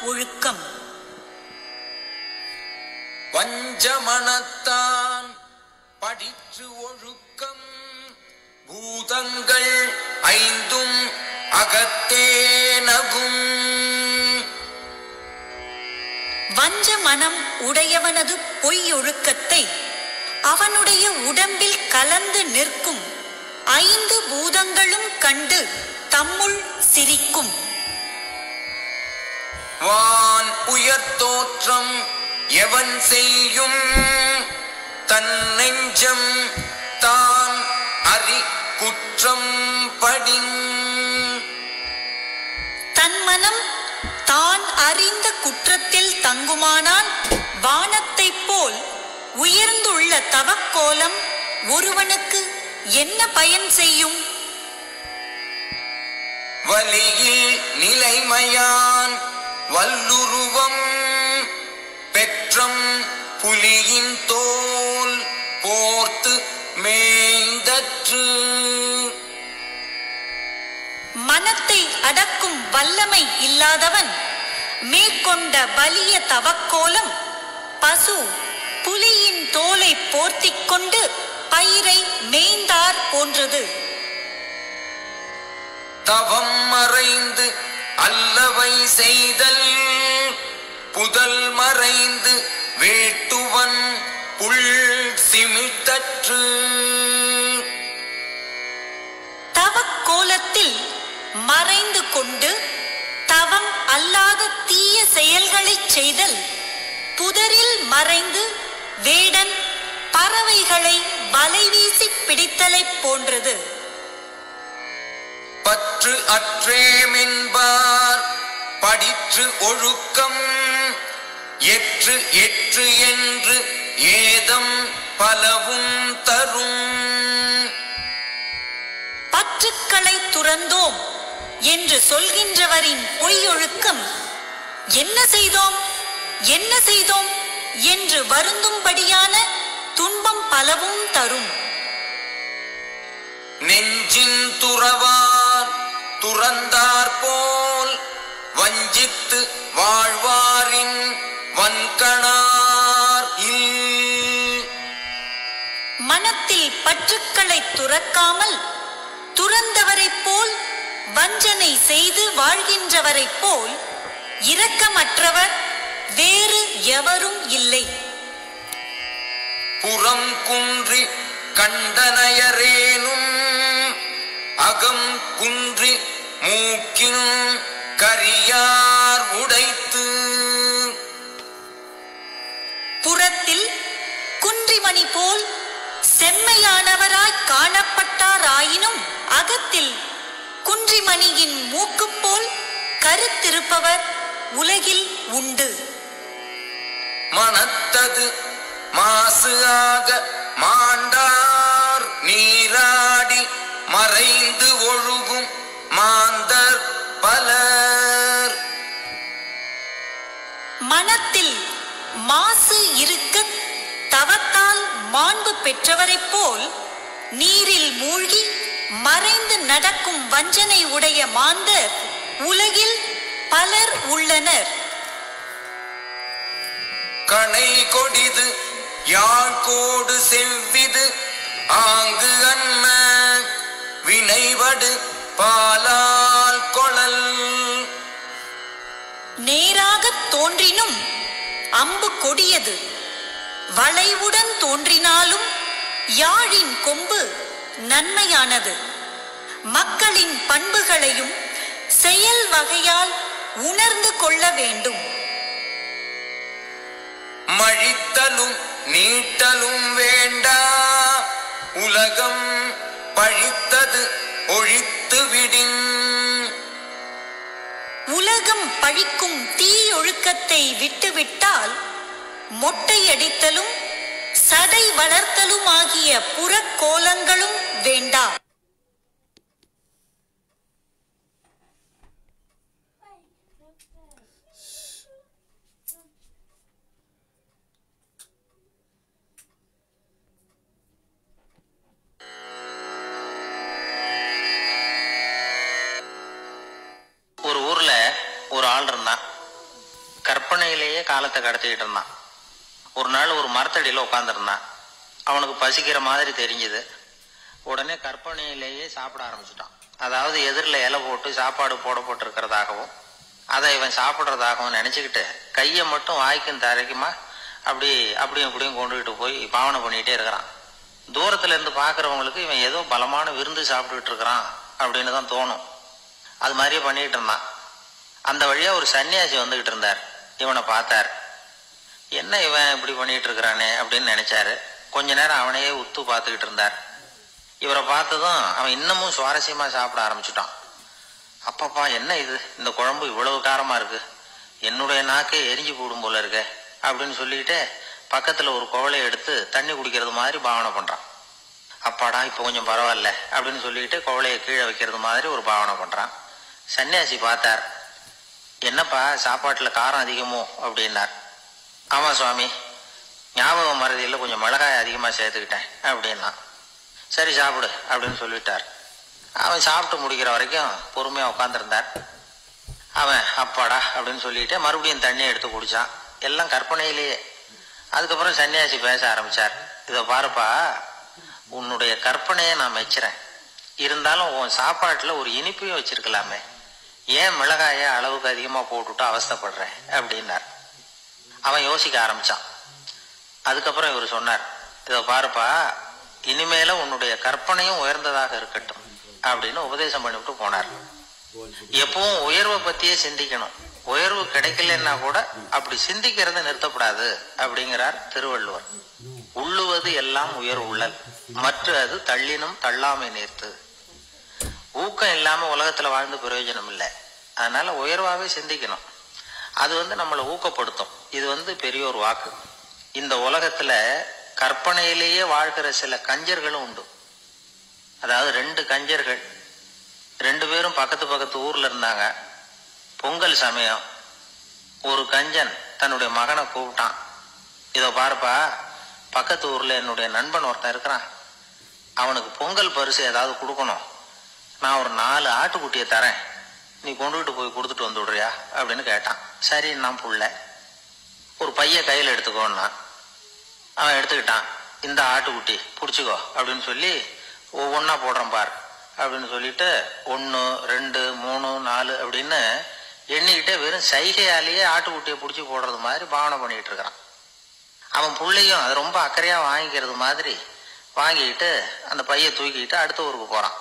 ஒழுக்கம். பஞ்சமனத்தான் படிற்று ஒழுக்கம் பூதங்கள் ஐந்தும் அகத்தேனகும். வஞ்ச மனம் உடையவனது பொய்யொழுக்கத்தை அவனுடைய உடம்பில் கலந்து நிற்கும் 5 பூதங்களும் கண்டு தம்முள் சிரிக்கும். வான் உயர் தோற்றம் எவன் செய்யும் தன் நெஞ்சம் தான் அறி குற்றம் படின். தன் மனம் தான் அறிந்த குற்றத்தில் தங்குமானால் வானத்தைப் போல் உயர்ந்துள்ள தவக்கோலம் ஒருவனுக்கு என்ன பயன் செய்யும்? வலியில் நிலைமையான் வல்லுருவம் பெற்றம் புலியின் தோல் போர்த்து மேய்தற்று. மனத்தை அடக்கும் வல்லமை இல்லாதவன் மேற்கொண்ட வலிய தவக்கோலம் பசு புலியின் தோலை போர்த்திக் கொண்டு பயிரை மேய்ந்தார் போன்றது. தவம் மறைந்து அல்லவை செய்தல் புதல் மறைந்து வேட்டுவன் புல் சிமிட்டற்று. தவக்கோலத்தில் மறைந்து கொண்டு தவம் அல்லாத தீய செயல்களை செய்தல் புதரில் மறைந்து வேடன் பறவைகளை வலைவீசி பிடித்தலைப் போன்றது. பற்று அற்றேமென்பார் படிற்று ஒழுக்கம் எற்று எற்று என்று ஏதம் பலவும் தரும். பற்றுக்களை துறந்தோம் என்று சொல்கின்றவரின் பொய்யொழுக்கம் என்ன செய்தோம் என்ன செய்தோம் என்று வருந்தும்படியான துன்பம் பலவும் தரும். நெஞ்சின் துறவார் துறந்தார் போல் வஞ்சித்து வாழ்வாரின் வன்கணார் இல். மனத்தில் பற்றுக்களை துறக்காமல் துறந்தவரைப் போல் வஞ்சனை செய்து வாழ்கின்றவரைப் போல் இரக்கமற்றவர் வேறு எவரும் இல்லை. புறம் குன்றி கண்டனையரேனும் அகம் குன்றி மூக்கின் கரியார் உடைத்து. புறத்தில் குன்றிமணி போல் செம்மையானவராய் காணப்பட்டாராயினும் அகத்தில் குன்றிமணியின் மூக்கு போல் கருத்திருப்பவர் உலகில் உண்டு. மனத்தது மாசு ஆக மாண்டார் நீராடி மறைந்து ஒழுகும் மாந்தர் பலர். மனத்தில் மாசு இருக்க தவத்தால் மாண்பு பெற்றவரைப் போல் நீரில் மூழ்கி மறைந்து நடக்கும் வஞ்சனை உடைய மாந்தர் உலகில் பலர் உள்ளனர். கணை கொடிது யாழ்கோடு செவ்விது ஆங்கு அன்ன வினைவடு பாலால் கொளல். நேராகத் தோன்றினும் அம்பு கொடியது, வளைவுடன் தோன்றினாலும் யாழின் கொம்பு நன்மையானது. மக்களின் பண்புகளையும் செயல் வகையால் உணர்ந்து கொள்ள வேண்டும். மழித்தலும் நீட்டலும் வேண்டா உலகம் பழித்தது ஒழித்து விடின். உலகம் பழிக்கும் தீயொழுக்கத்தை விட்டுவிட்டால் மொட்டையடித்தலும் சடை வளர்த்தலும் ஆகிய புறக்கோலங்களும் வேண்டா. ஒரு ஊர்ல ஒரு ஆள் இருந்தான். காலத்தை கடத்திக்கிட்டு இருந்தான். ஒரு நாள் ஒரு மரத்தடியில் உட்காந்துருந்தான். அவனுக்கு பசிக்கிற மாதிரி தெரிஞ்சுது. உடனே கற்பனையிலேயே சாப்பிட ஆரம்பிச்சுட்டான். அதாவது எதிரில் இலை போட்டு சாப்பாடு போடப்பட்டிருக்கிறதாகவும் அதை இவன் சாப்பிட்றதாகவும் நினச்சிக்கிட்டு கையை மட்டும் வாய்க்கும் தரைக்குமா அப்படியும் இப்படியும் கொண்டுகிட்டு போய் பாவனை பண்ணிகிட்டே இருக்கிறான். தூரத்துல இருந்து பார்க்குறவங்களுக்கு இவன் ஏதோ பலமான விருந்து சாப்பிட்டுக்கிட்டு இருக்கிறான் அப்படின்னு தான் தோணும். அது மாதிரியே பண்ணிக்கிட்டு இருந்தான். அந்த வழியாக ஒரு சன்னியாசி வந்துக்கிட்டு இருந்தார். இவனை பார்த்தார். என்ன இவன் இப்படி பண்ணிகிட்டு இருக்கிறானே அப்படின்னு நினச்சாரு. கொஞ்ச நேரம் அவனையே உத்து பார்த்துக்கிட்டு இருந்தார். இவரை பார்த்ததும் அவன் இன்னமும் சுவாரஸ்யமாக சாப்பிட ஆரம்பிச்சுட்டான். அப்பப்பா என்ன இது, இந்த குழம்பு இவ்வளவு காரமாக இருக்கு, என்னுடைய நாக்கே எரிஞ்சு போடும் போல இருக்க அப்படின்னு சொல்லிக்கிட்டு பக்கத்தில் ஒரு குவளையை எடுத்து தண்ணி குடிக்கிறது மாதிரி பாவனை பண்ணுறான். அப்பாடா இப்போ கொஞ்சம் பரவாயில்ல அப்படின்னு சொல்லிக்கிட்டு குவளையை கீழே வைக்கிறது மாதிரி ஒரு பாவனை பண்ணுறான். சன்னியாசி பார்த்தார். என்னப்பா சாப்பாட்டில் காரம் அதிகமோ அப்படின்னார். ஆமாம் சுவாமி, ஞாபகம் மறதியில் கொஞ்சம் மிளகாய் அதிகமாக சேர்த்துக்கிட்டேன் அப்படின்னா. சரி சாப்பிடு அப்படின்னு சொல்லிட்டார். அவன் சாப்பிட்டு முடிக்கிற வரைக்கும் பொறுமையாக உட்காந்துருந்தார். அவன் அப்பாடா அப்படின்னு சொல்லிட்டு மறுபடியும் தண்ணியை எடுத்து குடித்தான். எல்லாம் கற்பனையிலேயே. அதுக்கப்புறம் சன்னியாசி பேச ஆரம்பித்தார். இதை பாருப்பா, உன்னுடைய கற்பனையை நான் மெச்சுறேன். இருந்தாலும் உன் சாப்பாட்டில் ஒரு இனிப்பையும் வச்சிருக்கலாமே, ஏன் மிளகாயை அளவுக்கு அதிகமாக போட்டுவிட்டு அவஸ்தைப்படுறேன் அப்படின்னார். அவன் யோசிக்க ஆரம்பித்தான். அதுக்கப்புறம் இவர் சொன்னார், இதை பாருப்பா, இனிமேல உன்னுடைய கற்பனையும் உயர்ந்ததாக இருக்கட்டும் அப்படின்னு உபதேசம் பண்ணிவிட்டு போனார். எப்பவும் உயர்வை பற்றியே சிந்திக்கணும். உயர்வு கிடைக்கலன்னா கூட அப்படி சிந்திக்கிறத நிறுத்தப்படாது அப்படிங்கிறார் திருவள்ளுவர். உள்ளுவது எல்லாம் உயர் உள்ளல், மற்ற அது தள்ளினும் தள்ளாமை நேர்த்து. ஊக்கம் இல்லாம உலகத்துல வாழ்ந்து பிரயோஜனம் இல்லை. அதனால உயர்வாவே சிந்திக்கணும். அது நம்மளை ஊக்கப்படுத்தும். இது பெரியோர் வாக்கு. இந்த உலகத்துல கற்பனையிலேயே வாழ்கிற சில கஞ்சர்களும் உண்டு. அதாவது 2 கஞ்சர்கள் 2 பேரும் பக்கத்து பக்கத்து ஊர்ல இருந்தாங்க. பொங்கல் சமயம் ஒரு கஞ்சன் தன்னுடைய மகனை கூப்பிட்டான். இதோ பாருப்பா, பக்கத்து ஊர்ல என்னுடைய நண்பன் ஒருத்தன் இருக்கிறான், அவனுக்கு பொங்கல் பரிசு ஏதாவது கொடுக்கணும். நான் ஒரு 4 ஆட்டுக்குட்டியை தரேன், நீ கொண்டுகிட்டு போய் கொடுத்துட்டு வந்து விடுறியா அப்படின்னு கேட்டான். சரி நான் புள்ள, ஒரு பைய கையில் எடுத்துக்கோன்னா. அவன் எடுத்துக்கிட்டான். இந்த ஆட்டுக்குட்டி பிடிச்சிக்கோ அப்படின்னு சொல்லி ஒவ்வொன்றா போடுறேன் பார் அப்படின்னு சொல்லிட்டு 1 2 3 4 அப்படின்னு எண்ணிக்கிட்டே வெறும் சைகையாலேயே ஆட்டுக்குட்டியை பிடிச்சி போடுறது மாதிரி பாவனை பண்ணிக்கிட்டு இருக்கிறான். அவன் பிள்ளையும் அது ரொம்ப அக்கறையாக வாங்கிக்கிறது மாதிரி வாங்கிக்கிட்டு அந்த பையை தூக்கிக்கிட்டு அடுத்த ஊருக்கு போகிறான்.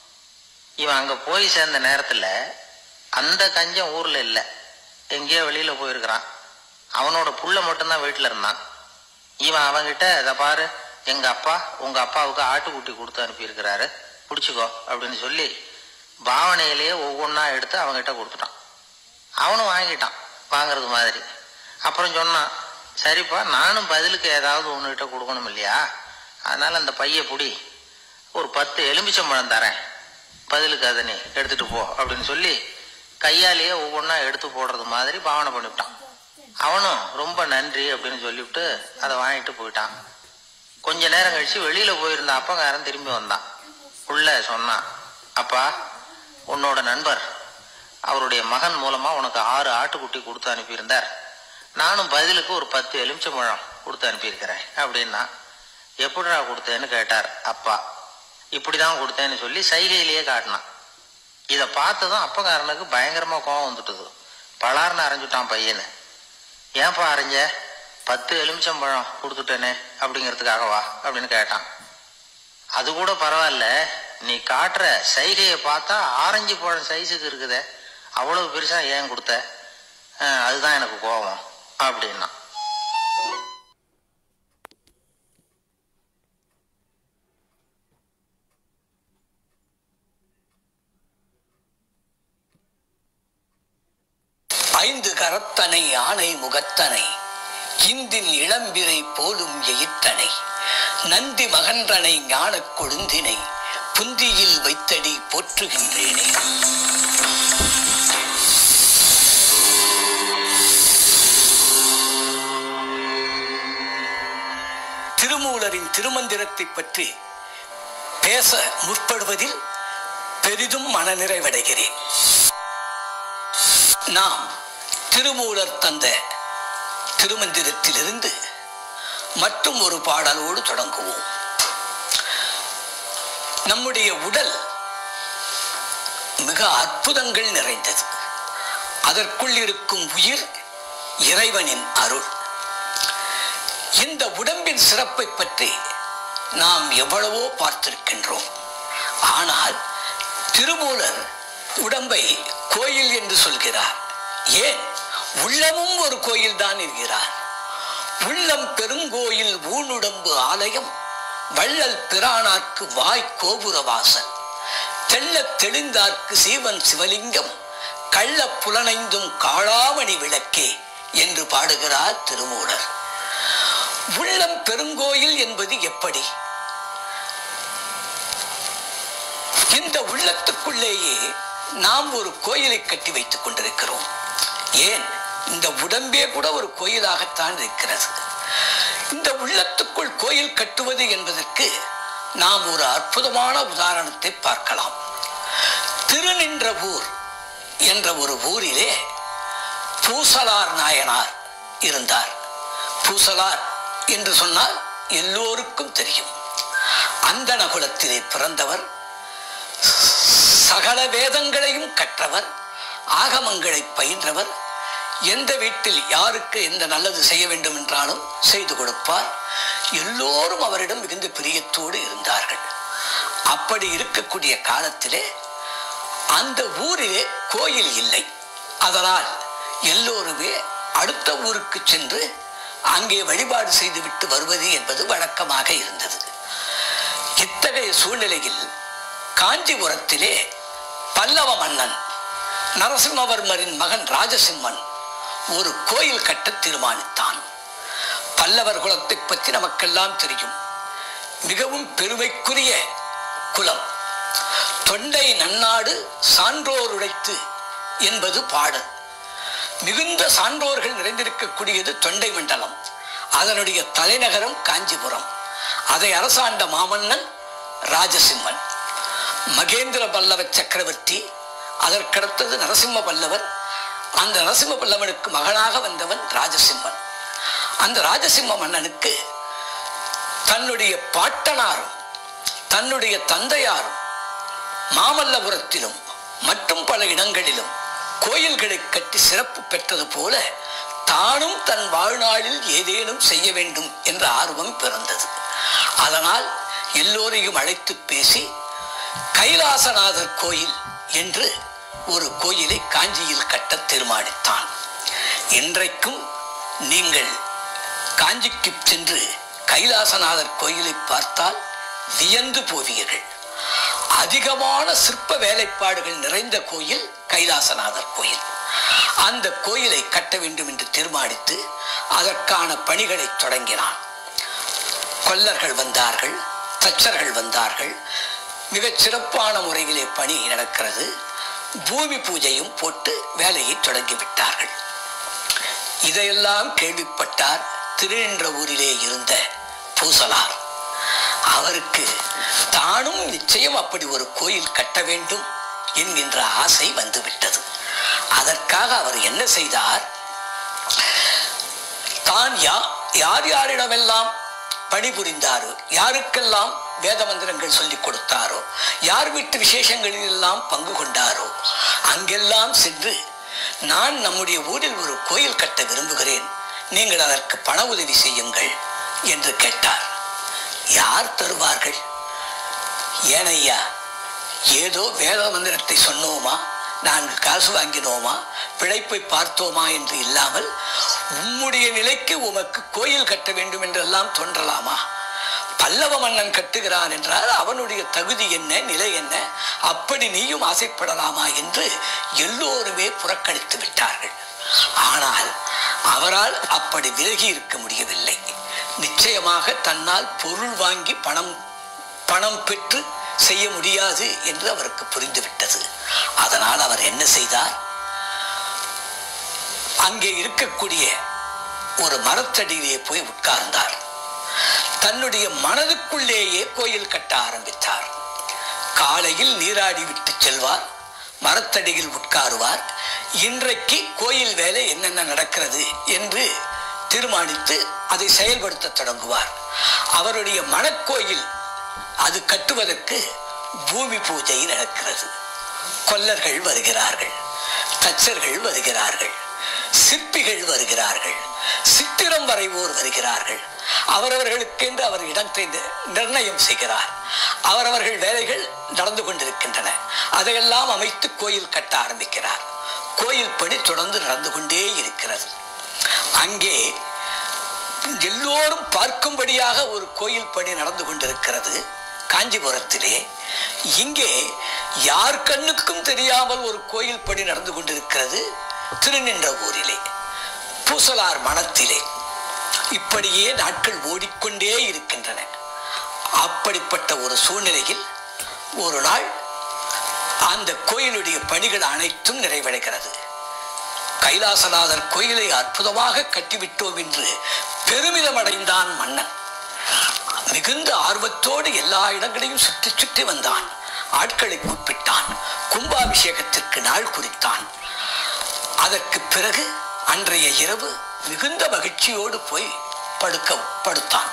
இவன் அங்கே போய் சேர்ந்த நேரத்தில் அந்த கஞ்சன் ஊரில் இல்லை, எங்கேயோ வெளியில் போயிருக்கிறான். அவனோட புள்ள மட்டும்தான் வீட்டில் இருந்தான். இவன் அவன்கிட்ட, இதை பாரு, எங்கள் அப்பா உங்கள் அப்பாவுக்கு ஆட்டுக்குட்டி கொடுத்து அனுப்பியிருக்கிறாரு, பிடிச்சிக்கோ அப்படின்னு சொல்லி பாவனையிலேயே ஒவ்வொன்றா எடுத்து அவங்ககிட்ட கொடுத்துட்டான். அவனும் வாங்கிட்டான் வாங்கிறது மாதிரி. அப்புறம் சொன்னான், சரிப்பா, நானும் பதிலுக்கு ஏதாவது ஒன்றுகிட்ட கொடுக்கணும் இல்லையா, அதனால் அந்த பையை பிடி, ஒரு 10 எலுமிச்சம்பழம் தரேன், பதிலுக்கு அதை நீ எடுத்துகிட்டு போ அப்படின்னு சொல்லி கையாலேயே ஒவ்வொன்றா எடுத்து போடுறது மாதிரி பாவனை பண்ணிவிட்டான். அவனும் ரொம்ப நன்றி அப்படின்னு சொல்லிவிட்டு அதை வாங்கிட்டு போயிட்டான். கொஞ்ச நேரம் கழிச்சு வெளியில் போயிருந்த அப்பங்காரன் திரும்பி வந்தான். உள்ள சொன்னான், அப்பா, உன்னோட நண்பர் அவருடைய மகன் மூலமாக உனக்கு 6 ஆட்டுக்குட்டி கொடுத்து அனுப்பியிருந்தார், நானும் பதிலுக்கு ஒரு 10 எலுமிச்சம்பழம் கொடுத்து அனுப்பியிருக்கிறேன் அப்படின்னா. எப்படிடா கொடுத்தேன்னு கேட்டார் அப்பா. இப்படி தான் கொடுத்தேன்னு சொல்லி சைகையிலேயே காட்டினான். இதை பார்த்ததும் அப்பங்காரனுக்கு பயங்கரமாக கோபம் வந்துட்டுது. பலார்னு அரைஞ்சுட்டான் பையனை. ஏன்பா அரைஞ்ச? 10 எலுமிச்சம்பழம் கொடுத்துட்டேனே அப்படிங்கிறதுக்காகவா அப்படின்னு கேட்டான். அது கூட பரவாயில்ல, நீ காட்டுற சைகையை பார்த்தா ஆரஞ்சு பழம் சைஸுக்கு இருக்குதே, அவ்வளவு பெருசா ஏன் கொடுத்த? அதுதான் எனக்கு கோபம் அப்படின்னா. ஐந்து கரத்தனை ஆணை முகத்தனை இந்தின் இளம்பிரை போலும் எயிற்றனை நந்தி மகன்றனை ஞானக் கொழுந்தினை புந்தியில் வைத்தடி போற்றுகின்றேனே. திருமூலரின் திருமந்திரத்தை பற்றி பேச முற்படுவதில் பெரிதும் மனநிறைவடைகிறேன். நாம் திருமூலர் தந்த திருமந்திரத்திலிருந்து மற்றும் ஒரு பாடலோடு தொடங்குவோம். நம்முடைய உடல் மிக அற்புதங்கள் நிறைந்தது. அதற்குள் இருக்கும் உயிர் இறைவனின் அருள். இந்த உடம்பின் சிறப்பை பற்றி நாம் எவ்வளவோ பார்த்திருக்கின்றோம். ஆனால் திருமூலர் உடம்பை கோயில் என்று சொல்கிறார். ஏன்? உள்ளமும் ஒரு கோயில் தான் என்கிறார். உள்ளம் பெருங்கோயில் ஊனுடம்பு ஆலயம், வள்ளல் பிரானார்க்கு வாய் கோபுர வாசல், தெள்ளத் தெளிந்தார்க்கு சீவன் சிவலிங்கம், கள்ள புலனைந்தும் காளாமணி விளக்கே என்று பாடுகிறார் திருமூலர். உள்ளம் பெருங்கோயில் என்பது எப்படி? இந்த உள்ளத்துக்குள்ளேயே நாம் ஒரு கோயிலை கட்டி வைத்துக் கொண்டிருக்கிறோம். ஏன்? இந்த உடம்பே கூட ஒரு கோயிலாகத்தான் இருக்கிறது. இந்த உள்ளத்துக்குள் கோயில் கட்டுவது என்பதற்கு நாம் ஒரு அற்புதமான உதாரணத்தை பார்க்கலாம். திருநின்றவூர் என்ற ஒரு ஊரிலே பூசலார் நாயனார் இருந்தார். பூசலார் என்று சொன்னால் எல்லோருக்கும் தெரியும். அந்தண குலத்திலே பிறந்தவர், சகல வேதங்களையும் கற்றவர், ஆகமங்களை பயின்றவர். எந்த வீட்டில் யாருக்கு எந்த நல்லது செய்ய வேண்டும் என்றாலும் செய்து கொடுப்பார். எல்லோரும் அவரிடம் மிகுந்த பிரியத்தோடு இருந்தார்கள். அப்படி இருக்கக்கூடிய காலத்திலே அந்த ஊரிலே கோயில் இல்லை. அதனால் எல்லோருமே அடுத்த ஊருக்கு சென்று அங்கே வழிபாடு செய்துவிட்டு வருவது என்பது வழக்கமாக இருந்தது. இத்தகைய சூழ்நிலையில் காஞ்சிபுரத்திலே பல்லவ மன்னன் நரசிம்மவர்மரின் மகன் ராஜசிம்மன் ஒரு கோயில் கட்ட தீர்மானித்தான். பல்லவர் குலத்தை பற்றி நமக்கெல்லாம் தெரியும். மிகவும் பெருமைக்குரிய குலம். தொண்டை நன்னாடு சான்றோர் உடைத்து என்பது பாடல். மிகுந்த சான்றோர்கள் நிறைந்திருக்கக்கூடியது தொண்டை மண்டலம். அதனுடைய தலைநகரம் காஞ்சிபுரம். அதை அரசாண்ட மாமன்னன் ராஜசிம்மன். மகேந்திர பல்லவ சக்கரவர்த்தி, அதற்கடுத்தது நரசிம்ம பல்லவர். அந்த நரசிம்ம பல்லவனுக்கு மகனாக வந்தவன் ராஜசிம்மன். அந்த ராஜசிம்ம மன்னனுக்கு தன்னுடைய பாட்டனாரும் தன்னுடைய தந்தையாரும் மாமல்லபுரத்திலும் மற்றும் பல இடங்களிலும் கோயில்களை கட்டி சிறப்பு பெற்றது போல தானும் தன் வாழ்நாளில் ஏதேனும் செய்ய வேண்டும் என்ற ஆர்வம் பிறந்தது. அதனால் எல்லோரையும் அழைத்து பேசி கைலாசநாதர் கோயில் என்று ஒரு கோயிலை காஞ்சியில் கட்ட தீர்மானித்தான். இன்றைக்கும் நீங்கள் காஞ்சிக்கு சென்று கைலாசநாதர் கோயிலை பார்த்தால் வியந்து போவீர்கள். அதிகமான சிற்ப வேலைப்பாடுகள் நிறைந்த கோயில் கைலாசநாதர் கோயில். அந்த கோயிலை கட்ட வேண்டும் என்று தீர்மானித்து அதற்கான பணிகளை தொடங்கினான். கொல்லர்கள் வந்தார்கள், தச்சர்கள் வந்தார்கள். மிகச் சிறப்பான முறையிலே பணி நடக்கிறது. பூமி பூஜையும் போட்டு வேலையை தொடங்கிவிட்டார்கள். இதையெல்லாம் கேள்விப்பட்டார் திருநின்றவூரிலே இருந்த பூசலார். அவருக்கு தானும் நிச்சயம் அப்படி ஒரு கோயில் கட்ட வேண்டும் என்கின்ற ஆசை வந்துவிட்டது. அதற்காக அவர் என்ன செய்தார்? தான் யார் யாரிடமெல்லாம் பணிபுரிந்தாரோ, யாருக்கெல்லாம் வேத மந்திரங்கள் சொல்லிக் கொடுத்தாரோ, யார் வீட்டு விசேஷங்களில் எல்லாம் பங்கு கொண்டாரோ அங்கெல்லாம் சென்று நான் நம்முடைய ஊரில் ஒரு கோயில் கட்ட விரும்புகிறேன், நீங்கள் அதற்கு பண உதவி செய்யுங்கள் என்று கேட்டார். யார் தருவார்கள்? ஏனையா, ஏதோ வேத மந்திரத்தை சொன்னோமா, நாங்கள் காசு வாங்கினோமா, பிழைப்பை பார்த்தோமா என்று இல்லாமல் உம்முடைய நிலைக்கு உமக்கு கோயில் கட்ட வேண்டும் என்றெல்லாம் தோன்றலாமா? பல்லவ மன்னன் கட்டுகிறான் என்றால் அவனுடைய தகுதி என்ன, நிலை என்ன, அப்படி நீயும் ஆசைப்படலாமா என்று எல்லோருமே புறக்கணித்து விட்டார்கள். ஆனால் அவரால் அப்படி விலகி இருக்க முடியவில்லை. நிச்சயமாக தன்னால் பொருள் வாங்கி பணம் பெற்று செய்ய முடியாது என்று அவருக்கு புரிந்துவிட்டது. அதனால் அவர் என்ன செய்தார்? அங்கே இருக்கக்கூடிய ஒரு மரத்தடியிலே போய் உட்கார்ந்தார். தன்னுடைய மனதுக்குள்ளேயே கோயில் கட்ட ஆரம்பித்தார். காலையில் நீராடி விட்டு செல்வார், மரத்தடியில் உட்காருவார். இன்றைக்கு கோயில் வேலை என்னென்ன நடக்கிறது என்று தீர்மானித்து அதை செயல்படுத்த தொடங்குவார். அவருடைய மணக்கோயில் அது கட்டுவதற்கு பூமி பூஜை நடக்கிறது. கொல்லர்கள் வருகிறார்கள், தச்சர்கள் வருகிறார்கள், சிற்பிகள் வருகிறார்கள், சித்திரம் வரைவோர் வருகிறார்கள். அவரவர்களுக்கென்று அவர் இடத்தை நிர்ணயம் செய்கிறார். அவரவர்கள் வேலைகள் நடந்து கொண்டிருக்கின்றன. அதையெல்லாம் அமைத்து கோயில் கட்ட ஆரம்பிக்கிறார். கோயில் பணி தொடர்ந்து நடந்து கொண்டே இருக்கிறது. அங்கே எல்லோரும் பார்க்கும்படியாக ஒரு கோயில் பணி நடந்து கொண்டிருக்கிறது காஞ்சிபுரத்திலே. இங்கே யார் கண்ணுக்கும் தெரியாமல் ஒரு கோயில் பணி நடந்து கொண்டிருக்கிறது திருநின்றவூரிலே, பூசலார் மனத்திலே. இப்படியே நாட்கள் ஓடிக்கொண்டே இருக்கின்றன. அப்படிப்பட்ட ஒரு சூழ்நிலையில் ஒரு நாள் அந்த கோயிலுடைய பணிகள் அனைத்தும் நிறைவடைகிறது. கைலாசநாதர் கோயிலை அற்புதமாக கட்டிவிட்டோம் என்று பெருமிதம் அடைந்தான் மன்னன். மிகுந்த ஆர்வத்தோடு எல்லா இடங்களையும் சுற்றி சுற்றி வந்தான். ஆட்களை கூப்பிட்டான். கும்பாபிஷேகத்திற்கு நாள் குறித்தான். அதற்கு பிறகு அன்றைய இரவு மிகுந்த மகிழ்ச்சியோடு போய் படுத்தான்.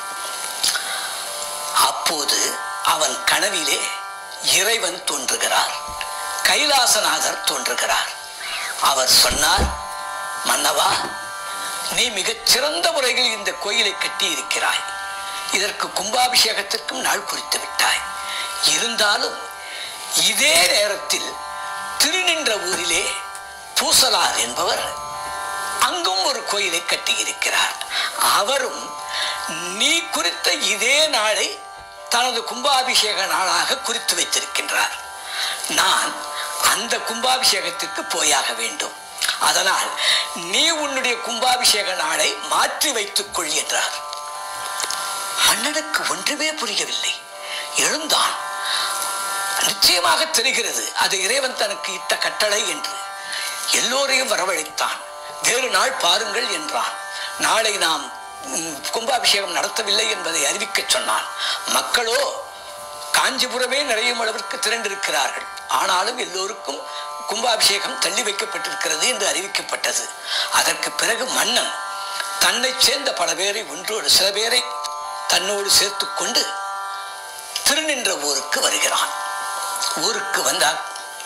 அப்போது அவன் கனவிலே இறைவன் தோன்றுகிறார், கைலாசநாதர் தோன்றுகிறார். அவர் சொன்னார், மன்னவா, நீ மிகச் சிறந்த முறையில் இந்த கோயிலை கட்டி இருக்கிறாய். இதற்கு கும்பாபிஷேகத்திற்கும் நாள் குறித்து விட்டாய். இருந்தாலும் இதே நேரத்தில் திருநின்றவூரிலே பூசலார் என்பவர் அங்கும் ஒரு கோயிலை கட்டியிருக்கிறார். அவரும் நீ குறித்த இதே நாளை தனது கும்பாபிஷேக நாளாக குறித்து வைத்திருக்கின்றார். நான் அந்த கும்பாபிஷேகத்திற்கு போயாக வேண்டும். அதனால் நீ உன்னுடைய கும்பாபிஷேக நாளை மாற்றி வைத்துக் கொள் என்றார். மன்னனுக்கு ஒன்றுமே புரியவில்லை. எழுந்தான். நிச்சயமாக தெரிகிறது அது இறைவன் தனக்கு இட்ட கட்டளை என்று. எல்லோரையும் வரவழைத்தான். வேறு நாள் பாருங்கள் என்றான். நாளை நாம் கும்பாபிஷேகம் நடத்தவில்லை என்பதை அறிவிக்க சொன்னான். மக்களோ காஞ்சிபுரமே நிறையும் அளவிற்கு திரண்டிருக்கிறார்கள். ஆனாலும் எல்லோருக்கும் கும்பாபிஷேகம் தள்ளி வைக்கப்பட்டிருக்கிறது என்று அறிவிக்கப்பட்டது. அதற்கு பிறகு மன்னன் தன்னை சேர்ந்த பல பேரை ஒன்றோடு சில பேரை தன்னோடு சேர்த்து கொண்டு திருநின்றவூருக்கு வருகிறான். ஊருக்கு வந்தால்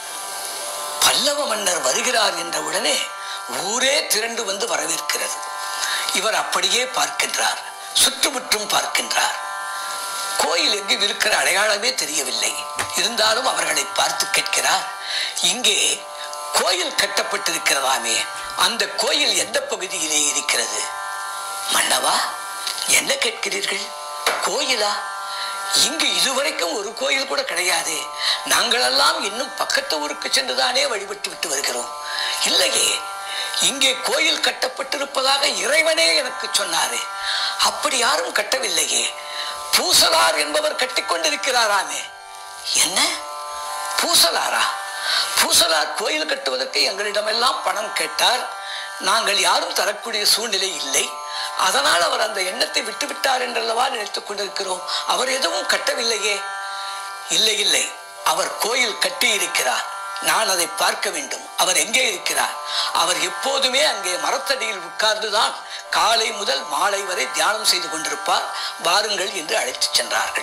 பல்லவ மன்னர் வருகிறார் என்ற உடனே ஊரே திரண்டு வந்து வரவேற்கிறது. இவர் அப்படியே பார்க்கின்றார், சுற்றுமுற்றும் பார்க்கின்றார். கோயில் எங்கு இருக்கிற அடையாளமே தெரியவில்லை. இருந்தாலும் அவர்களை பார்த்து கேட்கிறார், இங்கே கோயில் கட்டப்பட்டிருக்கிறதாமே, அந்த கோயில் எந்த பகுதியிலே இருக்கிறது? மன்னவா, என்ன கேட்கிறீர்கள்? கோயிலா? இங்கு இதுவரைக்கும் ஒரு கோயில் கூட கிடையாது. நாங்களெல்லாம் இன்னும் பக்கத்து ஊருக்கு சென்றுதானே வழிபட்டு விட்டு வருகிறோம். இல்லையே, இங்கே கோயில் கட்டப்பட்டிருப்பதாக இறைவனே எனக்கு சொன்னாரே. அப்படி யாரும் கட்டவில்லையே. பூசலார் என்பவர் கட்டிக்கொண்டிருக்கிறாராமே. என்ன, பூசலாரா? பூசலார் கோயில் கட்டுவதற்கு எங்களிடமெல்லாம் பணம் கேட்டார். நாங்கள் யாரும் தரக்கூடிய சூழ்நிலை இல்லை. அதனால் அவர் அந்த எண்ணத்தை விட்டுவிட்டார் என்றல்லவா நினைத்துக் கொண்டிருக்கிறோம். அவர் எதுவும் கட்டவில்லையே. இல்லை இல்லை, அவர் கோயில் கட்டி இருக்கிறார். நான் அதை பார்க்க வேண்டும். அவர் எங்கே இருக்கிறார்? அவர் எப்போதுமே அங்கே மரத்தடியில் உட்கார்ந்துதான் காலை முதல் மாலை வரை தியானம் செய்து கொண்டிருப்பார். வாருங்கள் என்று அழைத்துச் சென்றார்கள்.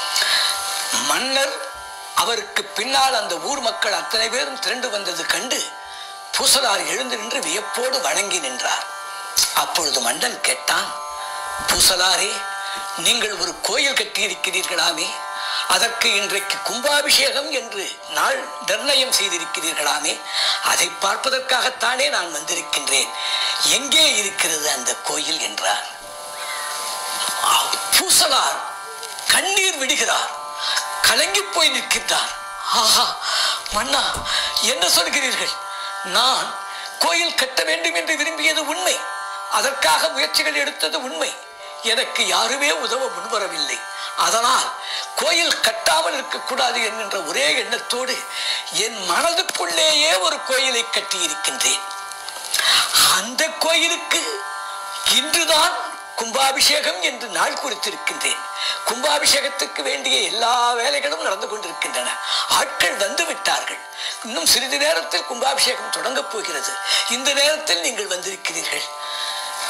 மன்னர் அவருக்கு பின்னால் அந்த ஊர் மக்கள் அத்தனை பேரும் திரண்டு வந்தது கண்டு பூசலார் எழுந்து நின்று வியப்போடு வணங்கி நின்றார். அப்பொழுது மன்னன் கேட்டான், பூசலாரே, நீங்கள் ஒரு கோயில் கட்டியிருக்கிறீர்களாமே, அதற்கு இன்றைக்கு கும்பாபிஷேகம் என்று நாள் நிர்ணயம் செய்திருக்கிறீர்களாமே, அதை பார்ப்பதற்காகத்தானே நான் வந்திருக்கின்றேன். எங்கே இருக்கிறது அந்த கோயில் என்றார். பூசலார் கண்ணீர் விடுகிறார், கலங்கி போய் நிற்கின்றார். ஆஹா மன்னா, என்ன சொல்கிறீர்கள்? நான் கோயில் கட்ட வேண்டும் என்று விரும்பியது உண்மை. அதற்காக முயற்சிகள் எடுத்தது உண்மை. எனக்கு யாருமே உதவ முன்வரவில்லை. அதனால் கோயில் கட்டாமல் இருக்கக்கூடாது என்கின்ற ஒரே எண்ணத்தோடு என் மனதுக்குள்ளேயே ஒரு கோயிலை கட்டி இருக்கின்றேன். அந்த கோயிலுக்கு இன்றுதான் கும்பாபிஷேகம் என்று நாள் குறித்திருக்கின்றேன். கும்பாபிஷேகத்துக்கு வேண்டிய எல்லா வேலைகளும் நடந்து கொண்டிருக்கின்றன. ஆட்கள் வந்து விட்டார்கள். இன்னும் சிறிது நேரத்தில் கும்பாபிஷேகம் தொடங்கப் போகிறது. இந்த நேரத்தில் நீங்கள் வந்திருக்கிறீர்கள்.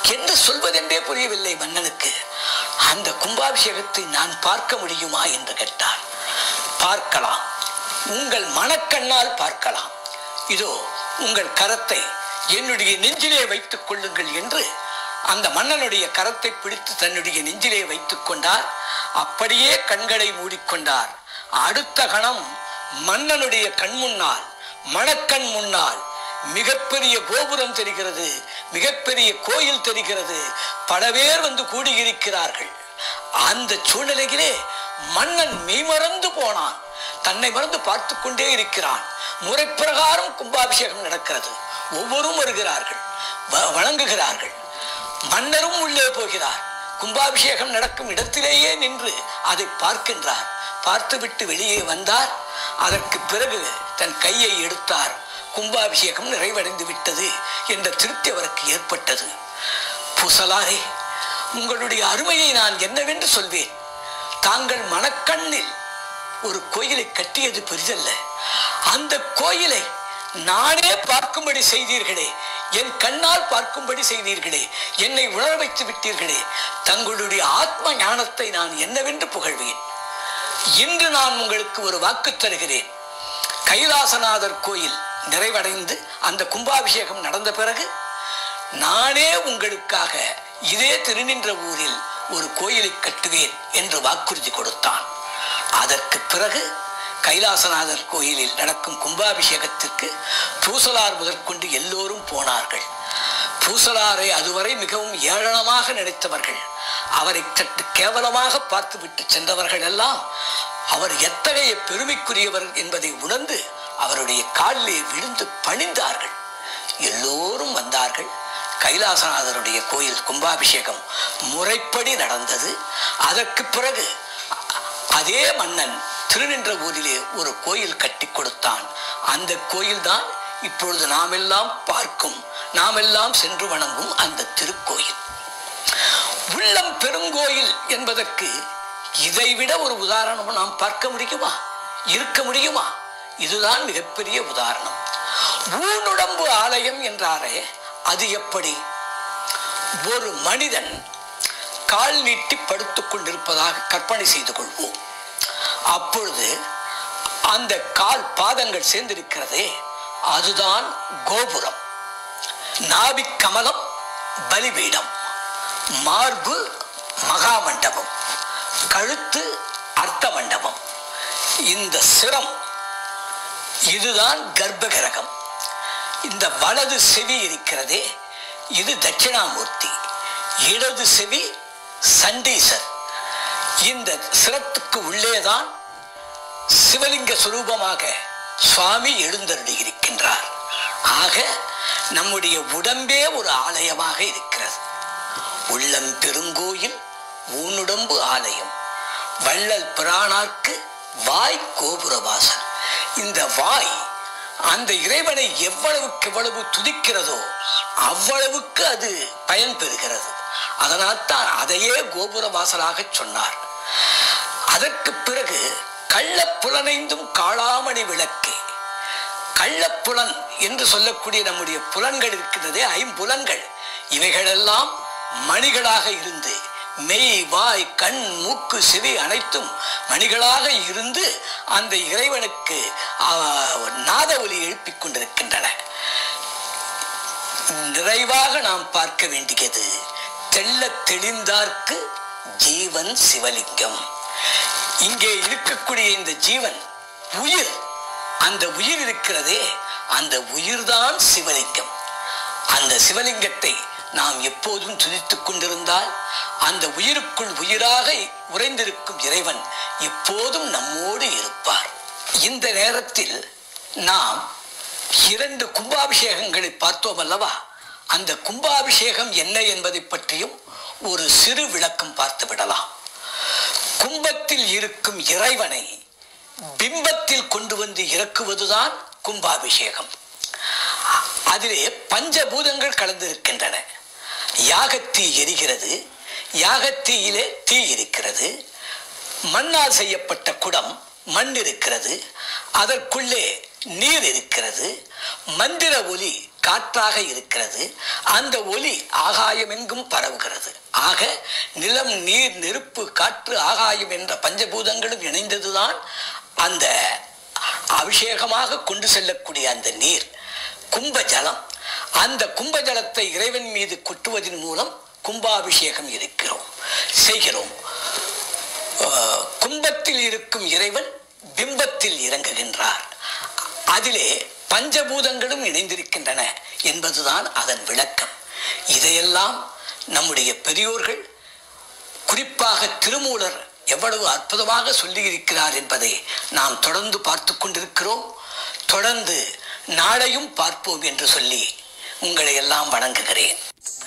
என்று சொல்வதென்றே புரியவில்லை மன்னனுக்கு. அந்த கும்பாபிஷேகத்தை நான் பார்க்க முடியுமா என்று கேட்டார். பார்க்கலாம், உங்கள் மனக்கண்ணால் பார்க்கலாம். இதோ உங்கள் கரத்தை என்னுடைய நெஞ்சிலே வைத்துக் கொள்ளுங்கள் என்று அந்த மன்னனுடைய கரத்தை பிடித்து தன்னுடைய நெஞ்சிலே வைத்துக் கொண்டார். அப்படியே கண்களை மூடிக்கொண்டார். அடுத்த கணம் மன்னனுடைய கண் முன்னால், மணக்கண் முன்னால் மிகப்பெரிய கோபுரம் தெரிகிறது, மிகப்பெரிய கோயில் தெரிகிறது. பல பேர் வந்து கூடியிருக்கிறார்கள். அந்த சூழ்நிலையிலே மன்னன் மெய்மறந்து போனான். தன்னை மறந்து பார்த்து கொண்டே இருக்கிறான். முறைப்பிரகாரம் கும்பாபிஷேகம் நடக்கிறது. ஒவ்வொருவரும் வருகிறார்கள், வணங்குகிறார்கள். மன்னரும் உள்ளே போகிறார். கும்பாபிஷேகம் நடக்கும் இடத்திலேயே நின்று அதை பார்க்கின்றார். பார்த்துவிட்டு வெளியே வந்தார். அதற்கு பிறகு தன் கையை எடுத்தார். கும்பாபிஷேகம் நிறைவடைந்து விட்டது என்ற திருப்தி அவருக்கு ஏற்பட்டது. பூசலாரே, உங்களுடைய அருமையை நான் என்னவென்று சொல்வேன். தாங்கள் மனக்கண்ணில் ஒரு கோயிலை கட்டியது பெரிதல்ல, அந்த கோயிலை நானே பார்க்கும்படி செய்தீர்களே, என் கண்ணால் பார்க்கும்படி செய்தீர்களே, என்னை உணர வைத்து விட்டீர்களே. தங்களுடைய ஆத்ம ஞானத்தை நான் என்னவென்று புகழ்வேன். இன்று நான் உங்களுக்கு ஒரு வாக்கு தருகிறேன். கைலாசநாதர் கோயில் நிறைவடைந்து அந்த கும்பாபிஷேகம் நடந்த பிறகு நானே உங்களுக்காக இதே திருநின்ற ஊரில் ஒரு கோயிலை கட்டுவேன் என்று வாக்குறுதி கொடுத்தான். அதற்கு பிறகு கைலாசநாதர் கோயிலில் நடக்கும் கும்பாபிஷேகத்திற்கு பூசலார் முதற்கொண்டு எல்லோரும் போனார்கள். பூசலாரை அதுவரை மிகவும் ஏளனமாக நினைத்தவர்கள், அவரை சற்று கேவலமாக பார்த்துவிட்டு சென்றவர்கள் எல்லாம் அவர் எத்தகைய பெருமைக்குரியவர் என்பதை உணர்ந்து அவருடைய காலிலே விழுந்து பணிந்தார்கள். எல்லோரும் வந்தார்கள். கைலாசநாதருடைய கோயில் கும்பாபிஷேகம் முறைப்படி நடந்தது. அதற்கு பிறகு அதே மன்னன் திருநின்ற ஊரிலே ஒரு கோயில் கட்டி கொடுத்தான். அந்த கோயில்தான் இப்பொழுது நாமெல்லாம் பார்க்கும், நாமெல்லாம் சென்று வணங்கும் அந்த திருக்கோயில். உள்ளம் பெருங்கோயில் என்பதற்கு இதைவிட ஒரு உதாரணம் நாம் பார்க்க முடியுமா, இருக்க முடியுமா? இதுதான் மிகப்பெரிய உதாரணம். ஊனுடம்பு ஆலயம் என்றாரே, அது எப்படி? ஒரு மனிதன் கால் நீட்டி படுத்துக் கொண்டிருப்பதாக கற்பனை செய்து கொள்வோம். அப்பொழுது அந்த கால் பாதங்கள் சேர்ந்திருக்கிறதே, அதுதான் கோபுரம். நாபிக் கமலம் பலிபீடம், மார்பு மகாமண்டபம், கழுத்து அர்த்த மண்டபம், இந்த சிரம் இதுதான் கர்ப்பகிரகம். இந்த வலது செவி இருக்கிறதே, இது தட்சிணாமூர்த்தி, இடது செவி சண்டீசர். இந்த சிரத்துக்கு உள்ளேதான் சிவலிங்க சுரூபமாக சுவாமி எழுந்தருளி இருக்கின்றார். ஆக நம்முடைய உடம்பே ஒரு ஆலயமாக இருக்கிறது. உள்ளம் பெருங்கோயில், ஊனுடம்பு ஆலயம். வள்ளல் பிரானார்க்கு வாய் கோபுரவாசல். இந்த வாய் அந்த இறைவனை எவ்வளவுக்கு எவ்வளவு துதிக்கிறதோ அவ்வளவுக்கு அது பயன் பெறுகிறது. அதனால் தான் அதையே கோபுர வாசலாக சொன்னார். அதற்கு பிறகு கள்ளப்புலனைந்தும் காளாமணி விளக்கு. கள்ளப்புலன் என்று சொல்லக்கூடிய நம்முடைய புலன்கள் இருக்கிறதே, ஐம்புலன்கள், இவைகளெல்லாம் மணிகளாக இருந்து, மெய் வாய் கண் மூக்கு செவி அனைத்தும் மணிகளாக இருந்து அந்த இறைவனுக்கு நாத ஒலி எழுப்பிக் கொண்டிருக்கின்றன. நிறைவாக நாம் பார்க்க வேண்டியது, தெள்ள தெளிந்தார்க்கு ஜீவன் சிவலிங்கம். இங்கே இருக்கக்கூடிய இந்த ஜீவன் உயிர், அந்த உயிர் இருக்கிறதே, அந்த உயிர்தான் சிவலிங்கம். அந்த சிவலிங்கத்தை நாம் எப்போதும் துதித்துக் கொண்டிருந்தால் அந்த உயிருக்குள் உயிராக உறைந்திருக்கும் இறைவன் எப்போதும் நம்மோடு இருப்பார். இந்த நேரத்தில் நாம் 2 கும்பாபிஷேகங்களை பார்த்தோம் அல்லவா? அந்த கும்பாபிஷேகம் என்ன என்பதை பற்றியும் ஒரு சிறு விளக்கம் பார்த்து விடலாம். கும்பத்தில் இருக்கும் இறைவனை பிம்பத்தில் கொண்டு வந்து இறக்குவதுதான் கும்பாபிஷேகம். அதிலே பஞ்சபூதங்கள் கலந்திருக்கின்றன. யாகத்தீ எரிகிறது, யாகத்தீயிலே தீ இருக்கிறது. மண்ணால் செய்யப்பட்ட குடம் மண் இருக்கிறது, அதற்குள்ளே நீர் இருக்கிறது. மந்திர ஒலி காற்றாக இருக்கிறது. அந்த ஒலி ஆகாயமெங்கும் பரவுகிறது. ஆக நிலம், நீர், நெருப்பு, காற்று, ஆகாயம் என்ற பஞ்சபூதங்களும் இணைந்ததுதான் அந்த அபிஷேகமாக கொண்டு செல்லக்கூடிய அந்த நீர், கும்பஜலம். அந்த கும்பஜலத்தை இறைவன் மீது கொட்டுவதன் மூலம் கும்பாபிஷேகம் செய்கிறோம். கும்பத்தில் இருக்கும் இறைவன் பிம்பத்தில் இறங்குகின்றார். அதிலே பஞ்சபூதங்களும் இணைந்திருக்கின்றன என்பதுதான் அதன் விளக்கம். இதையெல்லாம் நம்முடைய பெரியோர்கள், குறிப்பாக திருமூலர் எவ்வளவு அற்புதமாக சொல்லியிருக்கிறார் என்பதை நாம் தொடர்ந்து பார்த்து கொண்டிருக்கிறோம். தொடர்ந்து நாளையும் பார்ப்போம் என்று சொல்லி உங்களை எல்லாம் வணங்குகிறேன்.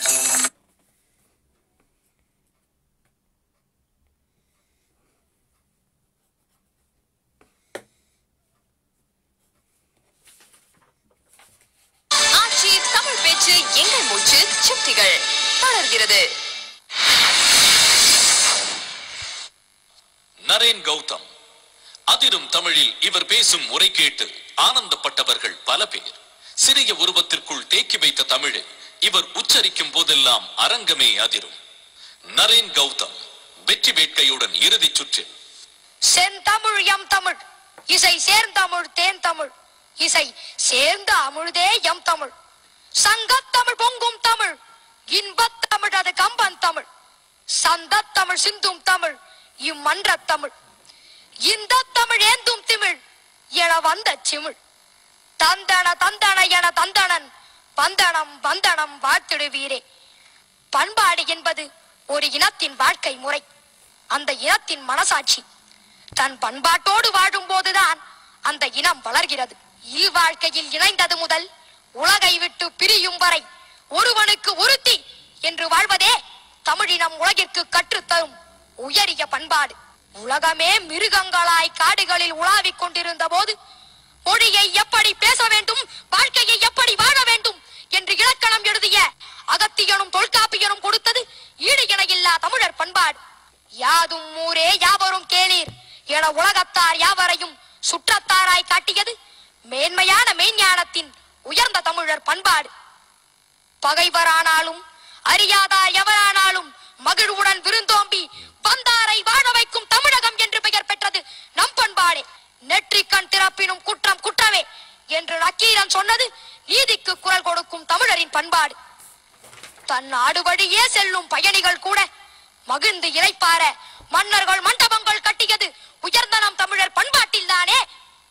தமிழ் பேச்சு எங்கள் மூச்சு சுட்டிகள் தொடர்கிறது. நரேன் கௌதம். அதிரும் தமிழில் இவர் பேசும் முறை கேட்டு ஆனந்தப்பட்டவர்கள் பல பேர். சிறிய உருவத்திற்குள் தேக்கி வைத்த தமிழை இவர் உச்சரிக்கும் போதெல்லாம் அரங்கமே அதிரும். நரேன் கௌதம் வெற்றி வேட்கையுடன் இறுதி சுற்றில். செந்தமிழ் எம் தமிழ், இசை சேர்ந்தமிழ் தேன் தமிழ், இசை சேர்ந்த அமிழ்தே எம் தமிழ். சங்கத்தமிழ் பொங்கும் தமிழ், இன்பத்தமிழ் அது கம்பன் தமிழ். சந்தத்தமிழ் சிந்தும் தமிழ் இம்மன்ற தமிழ். இந்த தமிழ் ஏந்தும் திமிழ் என வந்த சிமிழ். தந்தன தந்தன என தந்தனன் வந்தனம் வந்தனம் வாழ்த்திடுவீரே. பண்பாடு என்பது ஒரு இனத்தின் வாழ்க்கை முறை. அந்த இனத்தின் மனசாட்சி. தன் பண்பாட்டோடு வாழும் போதுதான் அந்த இனம் வளர்கிறது. இல்வாழ்க்கையில் இணைந்தது முதல் உலகை விட்டு பிரியும் வரை ஒருவனுக்கு ஒருத்தி என்று வாழ்வதே தமிழினம் உலகிற்கு கற்றுத்தரும் உயரிய பண்பாடு. உலகமே மிருகங்களாய் காடுகளில் உலாவிக் கொண்டிருந்த போது மொழியை எப்படி பேச வேண்டும், வாழ்க்கையை எப்படி வாழ வேண்டும் என்று இலக்கணம் எழுதிய அகத்தியனும் தொல்காப்பியனும் கொடுத்தது ஈடு இணையில்லா தமிழர் பண்பாடு. யாதும் ஊரே யாவரும் கேளீர் என உலகத்தார் யாவரையும் சுற்றத்தாராய் காட்டியது மேன்மையான மெய்ஞானத்தின் உயர்ந்த தமிழர் பண்பாடு. பகைவரானாலும் அறியாதார் எவரானாலும் மகிழ்வுடன் விருந்தோம்பி வந்தாரை வாழ வைக்கும் தமிழகம் என்று பெயர் பெற்றது நம் பண்பாடே. நெற்றிக்கண் திறப்பினும் குற்றம் குற்றமே என்று நக்கீரன் சொன்னது நீதிக்கு குரல் கொடுக்கும் தமிழரின் பண்பாடு. தன் நாடு வழியே செல்லும் பயணிகள் கூட மகிழ்ந்து இளைப்பார மன்னர்கள் மண்டபங்கள் கட்டியது உயர்ந்த நம் தமிழர் பண்பாட்டில் தானே.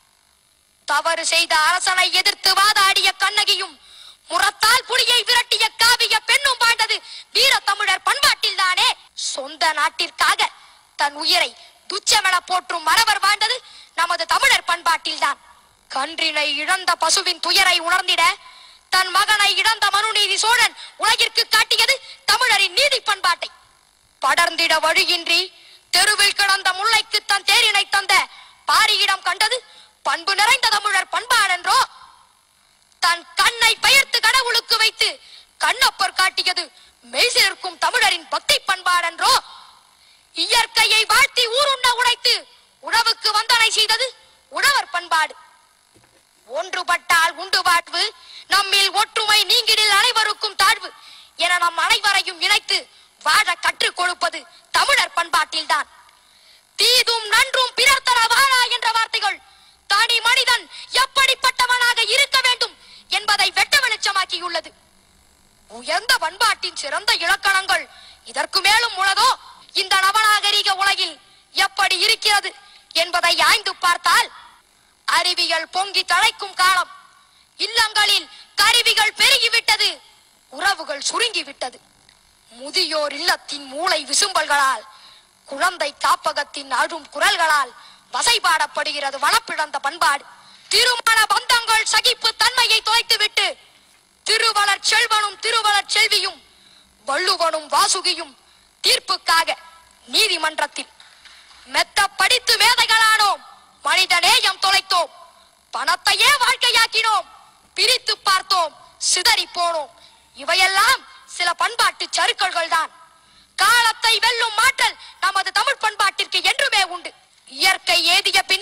தவறு செய்த அரசனை எதிர்த்து வாதாடிய கண்ணகியும் முரத்தால் புலியை விரட்டிய காவிய பெண்ணும் வாழ்ந்தது வீர தமிழர் பண்பாட்டில் தானே. சொந்த நாட்டிற்காக தன் உயிரை துச்சமென போற்றும் மறவர் வாழ்ந்தது நமது தமிழர் பண்பாட்டில் தான். கன்றினை இழந்த பசுவின் துயரை உணர்ந்திட தன் மகனை இழந்த மனுநீதி சோழன் உலகிற்கு காட்டியது தமிழரின் நீதி பண்பாட்டை. படர்ந்திட வழியின்றி தெருவில் கிடந்த முல்லைக்கு தன் தேரினை தந்த பாரியிடம் கண்டது பண்பு நிறைந்த தமிழர் பண்பாடென்றோ. தன் கண்ணை பெயர்த்து கடவுளுக்கு வைத்து கண்ணப்பர் காட்டியது மெய்சிலிருக்கும் தமிழரின் பக்தி பண்பாடென்றோ. இயற்கையை வாழ்த்தி ஊருண்ண உழைத்து உணவுக்கு வந்தனை செய்தது உழவர் பண்பாடு. ஒன்றுபட்டால் உண்டு வாழ்வு, நம்மில் ஒற்றுமை நீங்கிடில் அனைவருக்கும் தாழ்வு என நம் அனைவரையும் இணைத்து வாழ கற்றுக் கொடுப்பது தமிழர் பண்பாட்டில் தான். தீதும் நன்றும் பிறர் தர வாழா என்ற வார்த்தைகள் தனி மனிதன் எப்படிப்பட்டவனாக இருக்க வேண்டும் என்பதை வெட்ட வெளிச்சமாக்கியுள்ளது. உயர்ந்த பண்பாட்டின் சிறந்த இலக்கணங்கள் இதற்கு மேலும் உள்ளதோ? இந்த நவநாகரிக உலகில் எப்படி இருக்கிறது என்பதை ஆய்ந்து பார்த்தால் அறிவியல் பொங்கி தழைக்கும் காலம். இல்லங்களில் கருவிகள் பெருகிவிட்டது, உறவுகள் சுருங்கிவிட்டது. முதியோர் இல்லத்தின் மூளை விசும்பல்களால், குழந்தை காப்பகத்தின் அழும் குரல்களால் வசைபாடப்படுகிறது வனப்பிழந்த பண்பாடு. திருமண பந்தங்கள் சகிப்பு தன்மையை தொலைத்துவிட்டு திருவளர் செல்வனும் திருவளர் செல்வியும் வள்ளுவனும் வாசுகியும் தீர்ப்புக்காக நீதிமன்றத்தில் மெத்த படித்து மேதைகளானோம். மனிதநேயம் தொலைத்தோம், பணத்தையே வாழ்க்கையாக்கினோம், பிரித்து பார்த்தோம், சிதறி போனோம். இவையெல்லாம் சில பண்பாட்டு சறுக்கல்கள் தான். காலத்தை வெல்லும் மாற்றல் நமது தமிழ் பண்பாட்டிற்கு என்றுமே உண்டு. இயற்கை ஏதிய பின்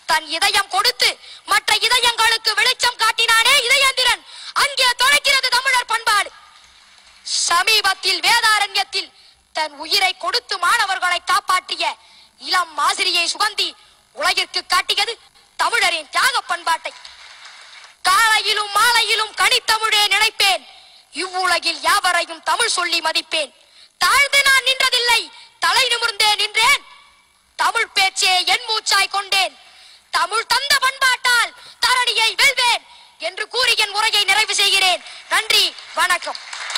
தன் இதயம் கொடுத்து மற்ற இதயங்களுக்கு வெளிச்சம் காட்டினானே இதயேந்திரன். அங்கே தொலைக்கிறது தமிழர் பண்பாடு. சமீபத்தில் வேதாரண்யத்தில் தன் உயிரை கொடுத்து மாணவர்களை காப்பாற்றிய இளம் ஆசிரியை சுகந்தி உலகிற்கு காட்டியது தமிழரின் தியாக பண்பாட்டை. காலையிலும் மாலையிலும் கனித்தமிழே நினைப்பேன், இவ்வுலகில் யாவரையும் தமிழ் சொல்லி மதிப்பேன். தாழ்ந்து நான் நின்றதில்லை, தலை நிமிர்ந்தே நின்றேன். தமிழ் பேச்சே என் மூச்சாய் கொண்டேன். தமிழ் தந்த பண்பாட்டால் தரணியை வெல்வேன் என்று கூறி என் உரையை நிறைவு செய்கிறேன். நன்றி, வணக்கம்.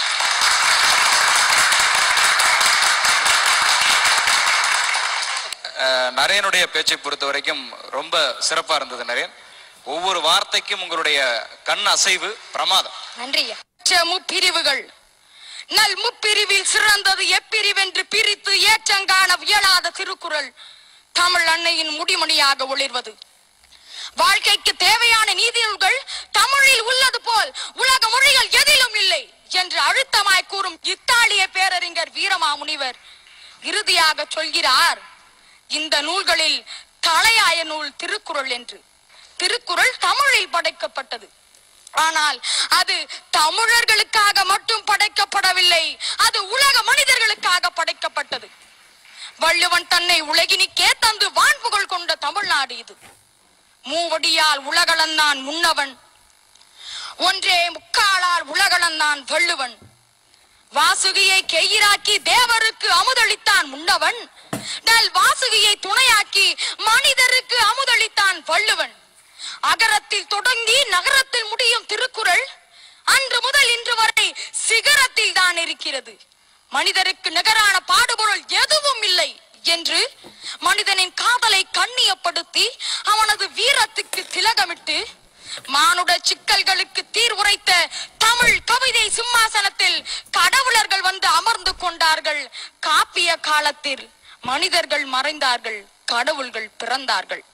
நரேனுடைய பேச்சை பொறுத்த வரைக்கும் ரொம்ப சிறப்பா இருந்தது. நரேன், ஒவ்வொரு வார்த்தைக்கும் உங்களுடைய கண் அசைவு பிரமாதம். நன்றி. முப்பிரிவுகள் நல் முப்பிரிவில் சிறந்தது எப்பிரிவென்று பிரித்து ஏற்றங்காண இயலாத திருக்குறள் தமிழ் அன்னையின் முடிமணியாக ஒளிர்வது. வாழ்க்கைக்கு தேவையான நீதிநூல்கள் தமிழில் உள்ளது போல் உலக மொழிகள் எதிலும் இல்லை என்று அழுத்தமாய் கூறும் இத்தாலிய பேரறிஞர் வீரமாமுனிவர் இறுதியாக சொல்கிறார், இந்த நூல்களில் தலையாய நூல் திருக்குறள் என்று. திருக்குறள் தமிழில் படைக்கப்பட்டது. ஆனால் அது தமிழர்களுக்காக மட்டும் படைக்கப்படவில்லை, அது உலக மனிதர்களுக்காக படைக்கப்பட்டது. வள்ளுவன் தன்னை உலகினிக்கே தந்து வான்புகழ் கொண்ட தமிழ்நாடு இது. மூவடியால் உலகளந்தான் முன்னவன், ஒன்றே முக்காலால் உலகளந்தான் வள்ளுவன். வாசுகியை கெயிராக்கி தேவருக்கு அமுதளித்தான் முன்னவன், நல் வாசுகியை துணையாக்கி மனிதருக்கு அமுதளித்தான் வள்ளுவன். அகரத்தில் தொடங்கி நகரத்தில் முடியும் திருக்குறள் அன்று முதல் இன்று வரை சிகரத்தில் தான் இருக்கிறது. மனிதருக்கு நிகரான பாடுபொருள் எதுவும் இல்லை என்று மனிதனின் காதலை கண்ணியப்படுத்தி அவனது வீரத்துக்கு திலகமிட்டு மானுட சிக்கல்களுக்கு தீர்வுரைத்த தமிழ் கவிதை சிம்மாசனத்தில் கடவுளர்கள் வந்து அமர்ந்து கொண்டார்கள். காப்பிய காலத்தில் மனிதர்கள் மறைந்தார்கள், கடவுள்கள் பிறந்தார்கள்.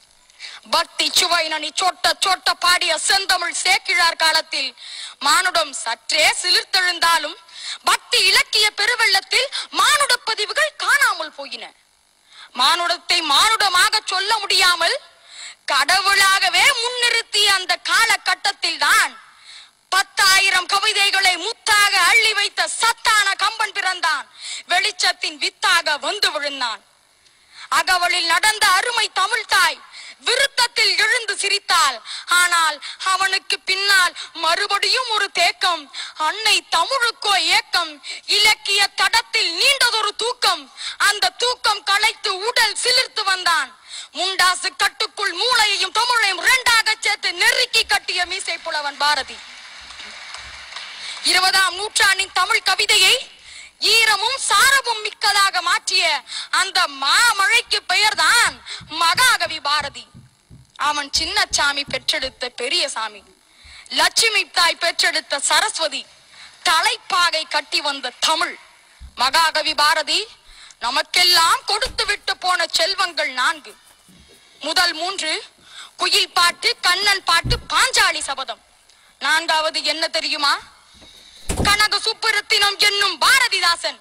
பக்தி சுவை நனி சோட்ட சோட்ட பாடிய செந்தமிழ் சேக்கிழார் காலத்தில் மானுடம் சற்றே சிலிர்த்தெழுந்தாலும் பக்தி இலக்கிய பெருவெள்ளத்தில் மானுட பதிவுகள் காணாமல் போயின. மானுடத்தை மானுடமாக சொல்ல முடியாமல் கடவுளாகவே முன்னிறுத்திய அந்த காலகட்டத்தில் தான் 10,000 கவிதைகளை முத்தாக அள்ளி வைத்த சத்தான கம்பன் பிறந்தான். வெளிச்சத்தின் வித்தாக வந்து விழுந்தான். அகவலில் நடந்த அருமை தமிழ் தாய் விருத்தத்தில் எழுந்து சிரித்தாள். ஆனால் அவனுக்கு பின்னால் மறுபடியும் ஒரு தேக்கம். அன்னை தமிழுக்கோ ஏக்கம். இலக்கிய தடத்தில் நீண்டதொரு தூக்கம். அந்த தூக்கம் களைத்து உடல் சிலிர்த்து வந்தான். முண்டாசு கட்டுக்குள் மூளையையும் தமிழையும் இரண்டாக சேர்த்து நெருக்கி கட்டிய மீசை புலவன் பாரதி 20ஆம் நூற்றாண்டின் தமிழ் கவிதையை ஈரமும் சாரமும் மிக்கதாக மாற்றிய அந்த மாமழைக்கு பெயர்தான் மகாகவி பாரதி. அவன் சின்னசாமி பெற்றெடுத்த பெரிய சாமி, லட்சுமி தாய் பெற்றெடுத்த சரஸ்வதி, தலைப்பாகை கட்டி வந்த தமிழ். மகாகவி பாரதி நமக்கெல்லாம் கொடுத்து விட்டு போன செல்வங்கள் 4. முதல் 3 குயில் பாட்டு, கண்ணன் பாட்டு, பாஞ்சாலி சபதம். 4வது என்ன தெரியுமா? கனக சுப்புரத்தினம் என்னும் பாரதிதாசன்.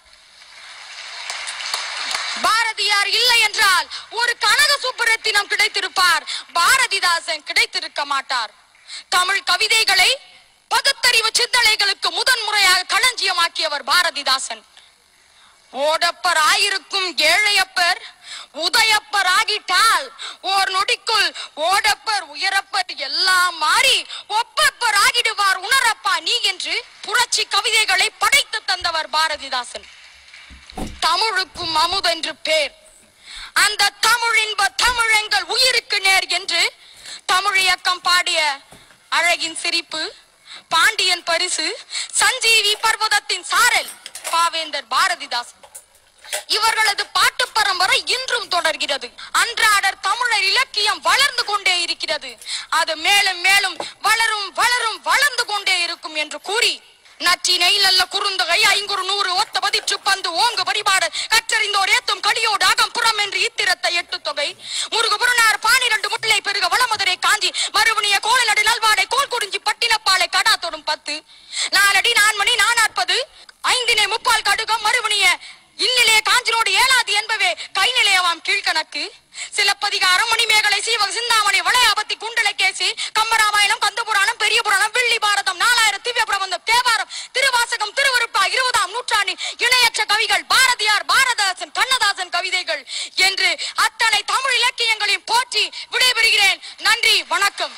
பாரதியார் இல்லை என்றால் ஒரு கனக சுப்புரத்தினம் கிடைத்திருப்பார், பாரதிதாசன் கிடைத்திருக்க மாட்டார். தமிழ் கவிதைகளை பகுத்தறிவு சிந்தனைகளுக்கு முதன்முறையாக களஞ்சியமாக்கியவர் பாரதிதாசன். ஓடப்பர் ஆயிருக்கும் ஏழையப்பர் உதயப்பர் ஆகிட்டால் ஓர் நொடிக்குள் ஓடப்பர் உயரப்பர் எல்லாம் மாறி ஒப்பப்பர் ஆகிடுவார் உணரப்பா நீ என்று புரட்சி கவிதைகளை படைத்து தந்தவர் பாரதிதாசன். தமிழுக்கும் அமுதென்று பேர். அந்த தமிழின்ப தமிழெங்கள் உயிருக்கு நேர் என்று தமிழ் இயக்கம் பாடிய அழகின் சிரிப்பு, பாண்டியன் பரிசு, சஞ்சீவி பர்வதத்தின் சாரல் பாவேந்தர் பாரதிதாசன். இவர்களது பாட்டு பரம்பரை இன்றும் தொடர்கிறது. அன்றாடர் தமிழர் இலக்கியம் வளர்ந்து கொண்டே இருக்கிறது. அது மேலும் மேலும் வளரும் வளரும் வளர்ந்து கொண்டே இருக்கும் என்று கூறி நற்றினை நல்ல குறுந்தொகை 500 ஒத்த பதிற்று பந்து ஓங்கு வழிபாடு கற்றறிந்தோர் ஏத்தும் கடியோடு அகம் புறம் என்று இத்திரத்தை 8 தொகை முருகு புறநார் 12 முல்லை பெருக வளமதுரை காஞ்சி மறுபணிய கோலநடு நல்வாடை கோல் குறிஞ்சி பட்டினப்பாலை கடா தொடும் 10 நாலடி 4 மணி 440 5 முப்பால் கடுகம் மறுபணிய இல்லிலே காஞ்சினோடு 7 என்பவே கை நிலையவாம் கீழ்கணக்கு சிலப்பதிகாரம், மணிமேகலை, சீவக சிந்தாமணி, வளையாபத்தி, குண்டலகேசி, கம்பராமாயணம், கந்தபுராணம், பெரிய புராணம், வெள்ளி பாரதம், 4000 திவ்ய பிரபந்தம், தேவாரம், திருவாசகம், திருவருட்பா, 20ஆம் நூற்றாண்டின் இணையற்ற கவிகள், பாரதியார், பாரதாசன், கண்ணதாசன் கவிதைகள் என்று அத்தனை தமிழ் இலக்கியங்களையும் போற்றி விடைபெறுகிறேன். நன்றி, வணக்கம்.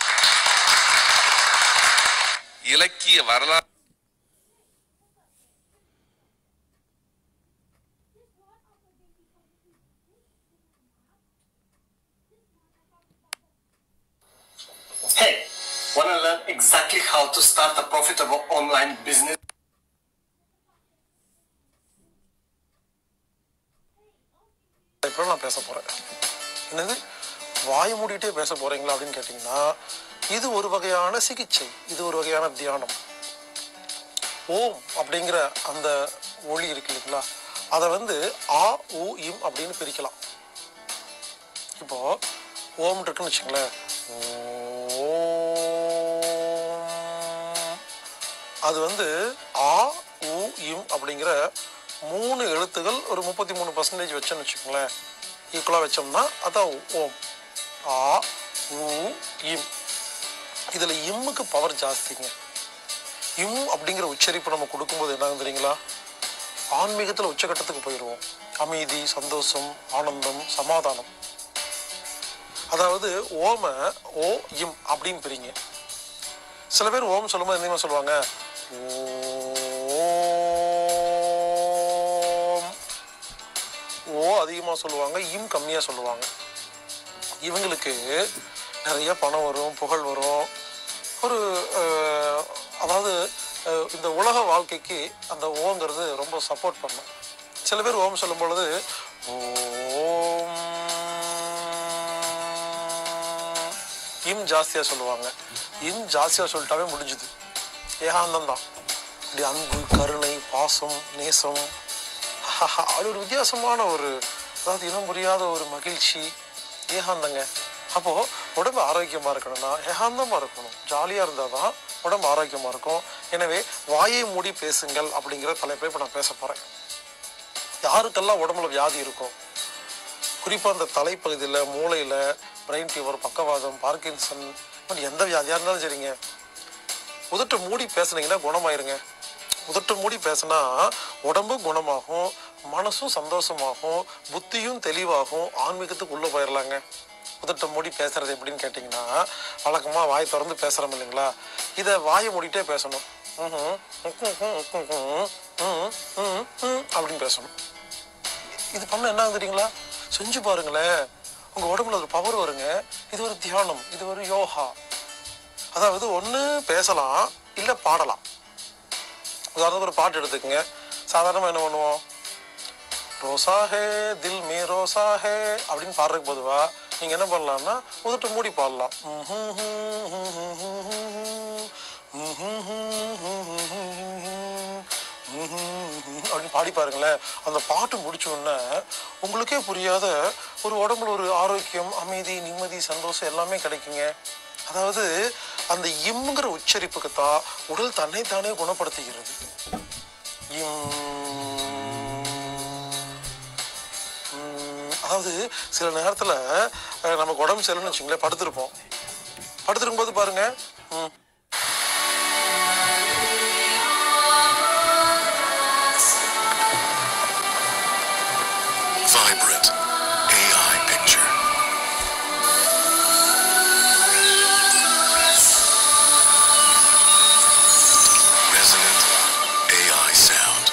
இலக்கிய வரலாறு Hey, want to learn exactly how to start a profitable online business? இப்போ நான் பேச போகிறேன். என்னது வாய மூடிட்டே பேச போகிறீங்களா அப்படின்னு கேட்டிங்கன்னா, இது ஒரு வகையான சிகிச்சை, இது ஒரு வகையான தியானம். ஓம் அப்படிங்கிற அந்த ஒளி இருக்கு இல்லைங்களா, அதை வந்து ஆ ஊ இம் அப்படின்னு பிரிக்கலாம். இப்போ ஓம் இருக்குன்னு வச்சுங்களேன், அது வந்து ஆ ஊ இம் அப்படிங்கிற 3 எழுத்துகள் ஒரு 33% வச்சோன்னு வச்சுக்கோங்களேன், ஈக்குவலாக வச்சோம்னா அதான் ஓம். ஆ ஊ இம். இதில் இம்முக்கு பவர் ஜாஸ்திங்க. இம் அப்படிங்கிற உச்சரிப்பு நம்ம கொடுக்கும்போது என்ன தெரியுங்களா, ஆன்மீகத்தில் உச்சகட்டத்துக்கு போயிடுவோம். அமைதி, சந்தோஷம், ஆனந்தம், சமாதானம். அதாவது ஓம ஓ இம் அப்படின்னு பிரிங்க. சில பேர் ஓம் சொல்லும்போது என்ன சொல்லுவாங்க, ஓம். ஓ அதிகமாக சொல்லுவாங்க, இம் கம்மியாக சொல்லுவாங்க. இவங்களுக்கு நிறைய பணம் வரும், புகழ் வரும். ஒரு அதாவது இந்த உலக வாழ்க்கைக்கு அந்த ஓங்கிறது ரொம்ப சப்போர்ட் பண்ணும். சில பேர் ஓம் சொல்லும் பொழுது ஓம் இம் ஜாஸ்தியாக சொல்லுவாங்க. இம் ஜாஸ்தியாக சொல்லிட்டாவே முடிஞ்சுது, ஏகாந்தம் தான். இப்படி அன்பு, கருணை, பாசம், நேசம், அது ஒரு வித்தியாசமான ஒரு, அதாவது இனம் புரியாத ஒரு மகிழ்ச்சி, ஏகாந்தங்க. அப்போது உடம்பு ஆரோக்கியமாக இருக்கணும்னா ஏகாந்தமாக இருக்கணும், ஜாலியாக இருந்தால் தான் உடம்பு ஆரோக்கியமாக இருக்கும். எனவே வாயை மூடி பேசுங்கள் அப்படிங்கிற தலைப்பை இப்போ நான் பேச போகிறேன். யாருக்கெல்லாம் உடம்புல வியாதி இருக்கும், குறிப்பாக அந்த தலைப்பகுதியில், மூளையில், பிரெயின் டியூமர், பக்கவாதம், பார்க்கின்சன், எந்த வியாதியாக இருந்தாலும் சரிங்க, உதட்டு மூடி பேசுனீங்கன்னா குணமாயிருங்க. உதட்டு மூடி பேசினா உடம்பும் குணமாகும், மனசும் சந்தோஷமாகும், புத்தியும் தெளிவாகும், ஆன்மீகத்துக்கு உள்ளே போயிடலாங்க. உதட்டை மூடி பேசுறது எப்படின்னு கேட்டிங்கன்னா, வழக்கமாக வாய் திறந்து பேசுகிறோம் இல்லைங்களா, இதை வாயை மூடிட்டே பேசணும். அப்படின்னு பேசணும். இது பண்ண என்ன தெரியுங்களா, செஞ்சு பாருங்களேன், உங்கள் உடம்புல ஒரு பவர் வருங்க. இது ஒரு தியானம், இது ஒரு யோகா. அதாவது ஒன்று பேசலாம், இல்லை பாடலாம். உதாரணத்துக்கு ஒரு பாட்டு எடுத்துக்கங்க. சாதாரணமாக என்ன பண்ணுவோம், ரோசா ஹே தில் மே ரோசா ஹே அப்படின்னு பாடுறதுக்கு பொதுவா நீங்கள் என்ன பண்ணலாம்னா உதட்டு மூடி பாடலாம். அப்படின்னு பாடி பாருங்களேன். அந்த பாட்டு முடிச்ச உடனே உங்களுக்கே புரியாத ஒரு உடம்புல ஒரு ஆரோக்கியம், அமைதி, நிம்மதி, சந்தோஷம் எல்லாமே கிடைக்குங்க. அதாவது அந்த இம்ங்கிற உச்சரிப்புக்கு தான் உடல் தன்னைத்தானே குணப்படுத்துகிறது. அதாவது சில நேரத்தில் நமக்கு உடம்பு சரியில்லைன்னு வச்சுங்களேன், படுத்திருக்கும் போது பாருங்க, Vibrant AI picture. Resonant AI sound.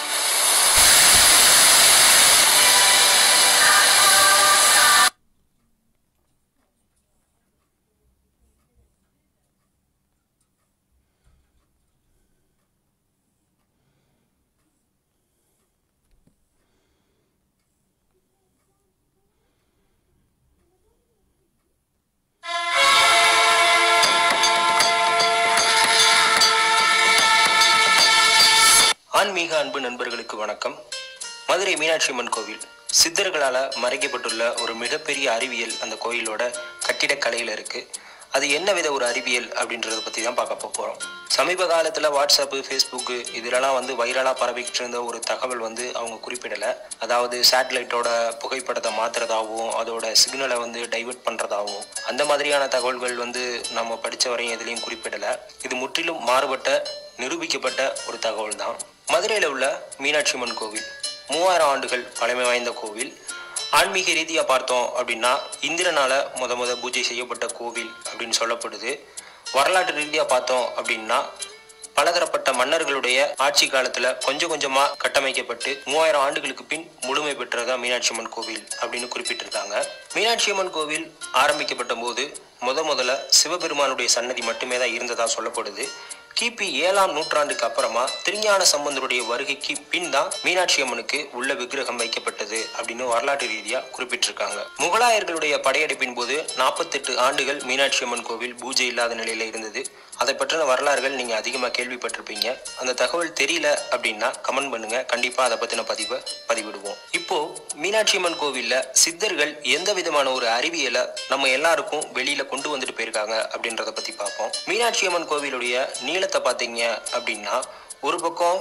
ஆன்மீக அன்பு நண்பர்களுக்கு வணக்கம். மதுரை மீனாட்சி அம்மன் கோவில் சித்தர்களால் மறைக்கப்பட்டுள்ள ஒரு மிகப்பெரிய அறிவியல் அந்த கோயிலோட கட்டிடக்கலையில் இருக்குது. அது என்ன வித ஒரு அறிவியல் அப்படின்றத பற்றி தான் பார்க்க போகிறோம். சமீப காலத்தில் வாட்ஸ்அப்பு, ஃபேஸ்புக்கு இதிலெல்லாம் வந்து வைரலாக பரவிக்கிட்டு இருந்த ஒரு தகவல் வந்து அவங்க குறிப்பிடலை. அதாவது சேட்டலைட்டோட புகைப்படத்தை மாற்றுறதாகவும் அதோட சிக்னலை வந்து டைவெர்ட் பண்ணுறதாகவும் அந்த மாதிரியான தகவல்கள் வந்து நம்ம படித்த வரையும் எதுலேயும் குறிப்பிடலை. இது முற்றிலும் மாறுபட்ட நிரூபிக்கப்பட்ட ஒரு தகவல் தான். மதுரையில் உள்ள மீனாட்சி அம்மன் கோவில் 3000 ஆண்டுகள் பழமை வாய்ந்த கோவில். ஆன்மீக ரீதியாக பார்த்தோம் அப்படின்னா இந்திரனால முத பூஜை செய்யப்பட்ட கோவில் அப்படின்னு சொல்லப்படுது. வரலாற்று ரீதியாக பார்த்தோம் அப்படின்னா பலதரப்பட்ட மன்னர்களுடைய ஆட்சி காலத்தில் கொஞ்சம் கொஞ்சமாக கட்டமைக்கப்பட்டு 3000 ஆண்டுகளுக்கு பின் முழுமை பெற்றதா மீனாட்சி அம்மன் கோவில் அப்படின்னு குறிப்பிட்டிருக்காங்க. மீனாட்சி அம்மன் கோவில் ஆரம்பிக்கப்பட்ட போது முதல்ல சிவபெருமானுடைய சன்னதி மட்டுமே தான் இருந்ததா சொல்லப்படுது. கிபி 7ஆம் நூற்றாண்டுக்கு அப்புறமா திருஞான சம்பந்தருடைய வருகைக்கு பின் தான் மீனாட்சி அம்மனுக்கு உள்ள விக்கிரகம் வைக்கப்பட்டது அப்படின்னு வரலாற்று ரீதியா குறிப்பிட்டிருக்காங்க. முகலாயர்களுடைய படையெடுப்பின் போது 48 ஆண்டுகள் மீனாட்சி அம்மன் கோவில் பூஜை இல்லாத நிலையில இருந்தது. அதை பற்றின வரலாறுகள் நீங்க அதிகமா கேள்விப்பட்டிருப்பீங்க. அந்த தகவல் தெரியல அப்படின்னா கமெண்ட் பண்ணுங்க, கண்டிப்பா அதை பத்தின பதிவை பதிவிடுவோம். இப்போ மீனாட்சி அம்மன் கோவில்ல சித்தர்கள் எந்த விதமான ஒரு அறிவியலை நம்ம எல்லாருக்கும் வெளியில கொண்டு வந்துட்டு போயிருக்காங்க அப்படின்றத பத்தி பார்ப்போம். மீனாட்சி அம்மன் கோவிலுடைய நீளத்தை பார்த்தீங்க அப்படின்னா ஒரு பக்கம்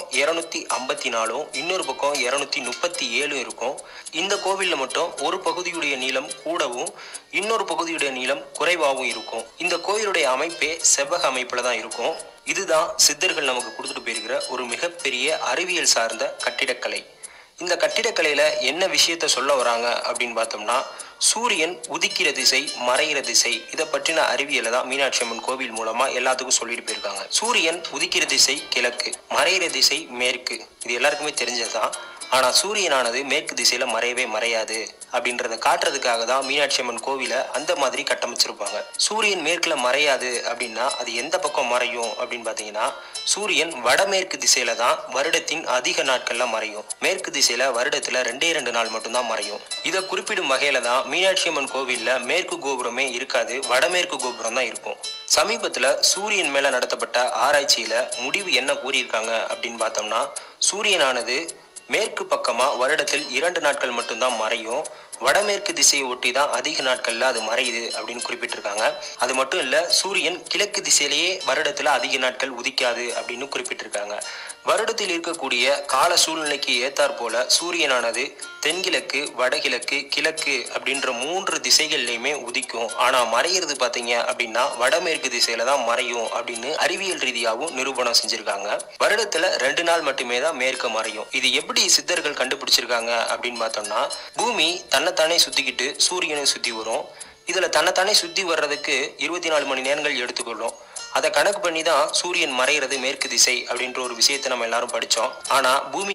254 இன்னொரு பக்கம் 237 இருக்கும். இந்த கோவில்ல மட்டும் ஒரு பகுதியுடைய நீளம் கூடவும் இன்னொரு பகுதியுடைய நீளம் குறைவாகவும் இருக்கும். இந்த கோவிலுடைய அமைப்பே செவ்வக அமைப்புல தான் இருக்கும். இதுதான் சித்தர்கள் நமக்கு கொடுத்துட்டு போயிருக்கிற ஒரு மிகப்பெரிய அறிவியல் சார்ந்த கட்டிடக்கலை. இந்த கட்டிடக்கலையில என்ன விஷயத்த சொல்ல வராங்க அப்படின்னு பார்த்தோம்னா, சூரியன் உதிக்கிற திசை, மறைகிற திசை, இதை பற்றின அறிவியலை தான் மீனாட்சி அம்மன் கோவில் மூலமா எல்லாத்துக்கும் சொல்லிட்டு போயிருக்காங்க. சூரியன் உதிக்கிற திசை கிழக்கு, மறைகிற திசை மேற்கு, இது எல்லாருக்குமே தெரிஞ்சதுதான். ஆனா சூரியனானது மேற்கு திசையில மறையவே மறையாது அப்படின்றத காட்டுறதுக்காக தான் மீனாட்சி அம்மன் கோவிலை அந்த மாதிரி கட்டமைச்சிருப்பாங்க. சூரியன் மேற்குல மறையாது அப்படின்னா அது எந்த பக்கம் மறையும் அப்படின்னு பாத்தீங்கன்னா, சூரியன் வடமேற்கு திசையில தான் வருடத்தின் அதிக நாட்கள்ல மறையும். மேற்கு திசையில வருடத்துல 2 நாள் மட்டும்தான் மறையும். இதை குறிப்பிடும் வகையில தான் மீனாட்சி அம்மன் கோவில்ல மேற்கு கோபுரமே இருக்காது, வடமேற்கு கோபுரம் தான் இருக்கும். சமீபத்துல சூரியன் மேல நடத்தப்பட்ட ஆராய்ச்சியில முடிவு என்ன கூறியிருக்காங்க அப்படின்னு பார்த்தோம்னா, சூரியனானது மேற்கு பக்கமா வருடத்தில் 2 நாட்கள் மட்டும்தான் மறையும். வடமேற்கு திசையை ஒட்டி தான் அதிக நாட்கள்ல அது மறையுது அப்படின்னு குறிப்பிட்டிருக்காங்க. அது மட்டும் இல்ல, சூரியன் கிழக்கு திசையிலேயே வருடத்துல அதிக நாட்கள் உதிக்காது அப்படின்னு குறிப்பிட்டிருக்காங்க. வருடத்தில் இருக்கக்கூடிய கால சூழ்நிலைக்கு ஏத்தாற் போல சூரியனானது தென்கிழக்கு, வடகிழக்கு, கிழக்கு அப்படின்ற 3 திசைகள்லையுமே உதிக்கும். ஆனா மறையிறது பாத்தீங்க அப்படின்னா வடமேற்கு திசையில தான் மறையும் அப்படின்னு அறிவியல் ரீதியாகவும் நிரூபணம் செஞ்சிருக்காங்க. வருடத்துல 2 நாள் மட்டுமே தான் மேற்கு மறையும். இது எப்படி சித்தர்கள் கண்டுபிடிச்சிருக்காங்க அப்படின்னு பார்த்தோம்னா, பூமி தன்னைத்தானே சுத்திக்கிட்டு சூரியனை சுத்தி வரும். இதுல தன்னைத்தானே சுத்தி வர்றதுக்கு 24 மணி நேரங்கள் எடுத்துக்கொள்ளும். அதை கணக்கு பண்ணி தான் சூரியன் மறைகிறது மேற்கு திசை அப்படின்ற ஒரு விஷயத்தை நம்ம எல்லாரும் படிச்சோம். ஆனா பூமி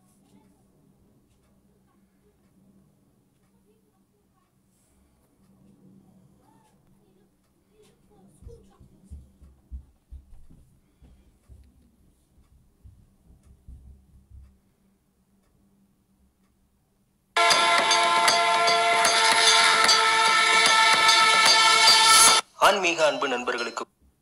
ஆன்மீக அன்பு நண்பர்களுக்கு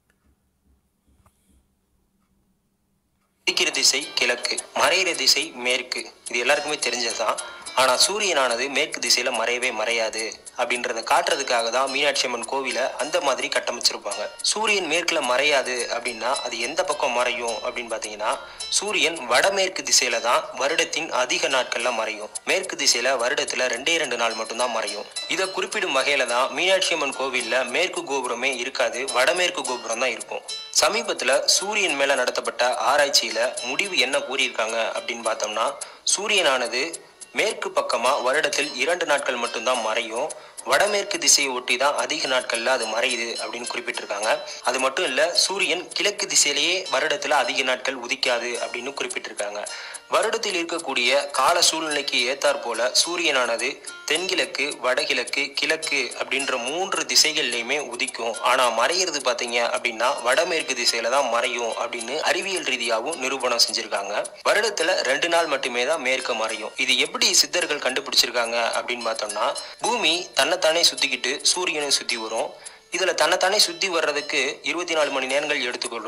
உதிக்கிற திசை கிழக்கு, மறைகிற திசை மேற்கு, இது எல்லாருக்குமே தெரிஞ்சதுதான். ஆனா சூரியனானது மேற்கு திசையில மறையவே மறையாது அப்படின்றத காட்டுறதுக்காக தான் மீனாட்சி அம்மன் கோவிலை அந்த மாதிரி கட்டமைச்சிருப்பாங்க. சூரியன் மேற்குல மறையாது அப்படின்னா அது எந்த பக்கம் மறையும் அப்படின்னு பாத்தீங்கன்னா, சூரியன் வடமேற்கு திசையில தான் வருடத்தின் அதிக நாட்கள்ல மறையும். மேற்கு திசையில வருடத்துல 2 நாள் மட்டும்தான் மறையும். இதை குறிப்பிடும் வகையில தான் மீனாட்சி அம்மன் கோவில்ல மேற்கு கோபுரமே இருக்காது, வடமேற்கு கோபுரம் தான் இருக்கும். சமீபத்துல சூரியன் மேல நடத்தப்பட்ட ஆராய்ச்சியில முடிவு என்ன கூறியிருக்காங்க அப்படின்னு பார்த்தோம்னா, சூரியனானது மேற்கு பக்கமா வருடத்தில் 2 நாட்கள் மட்டும்தான் மறையும். வடமேற்கு திசையை ஒட்டி தான் அதிக நாட்கள்ல அது மறையுது அப்படின்னு குறிப்பிட்டிருக்காங்க. அது மட்டும் இல்ல, சூரியன் கிழக்கு திசையிலேயே வருடத்துல அதிக நாட்கள் உதிக்காது அப்படின்னு குறிப்பிட்டிருக்காங்க. வருடத்தில் இருக்கக்கூடிய கால சூழ்நிலைக்கு ஏத்தாற் போல சூரியனானது தென்கிழக்கு, வடகிழக்கு, கிழக்கு அப்படின்ற 3 திசைகள்லையுமே உதிக்கும். ஆனா மறையிறது பாத்தீங்க அப்படின்னா வடமேற்கு திசையில தான் மறையும் அப்படின்னு அறிவியல் ரீதியாகவும் நிரூபணம் செஞ்சிருக்காங்க. வருடத்துல 2 நாள் மட்டுமே தான் மேற்கு மறையும். இது எப்படி சித்தர்கள் கண்டுபிடிச்சிருக்காங்க அப்படின்னு பார்த்தோம்னா, பூமி தன்னைத்தானே சுத்திக்கிட்டு சூரியனை சுத்தி வரும். இதுல தன்னைத்தானே சுத்தி வர்றதுக்கு 24 மணி நேரங்கள் எடுத்துக்கொள்ளும்.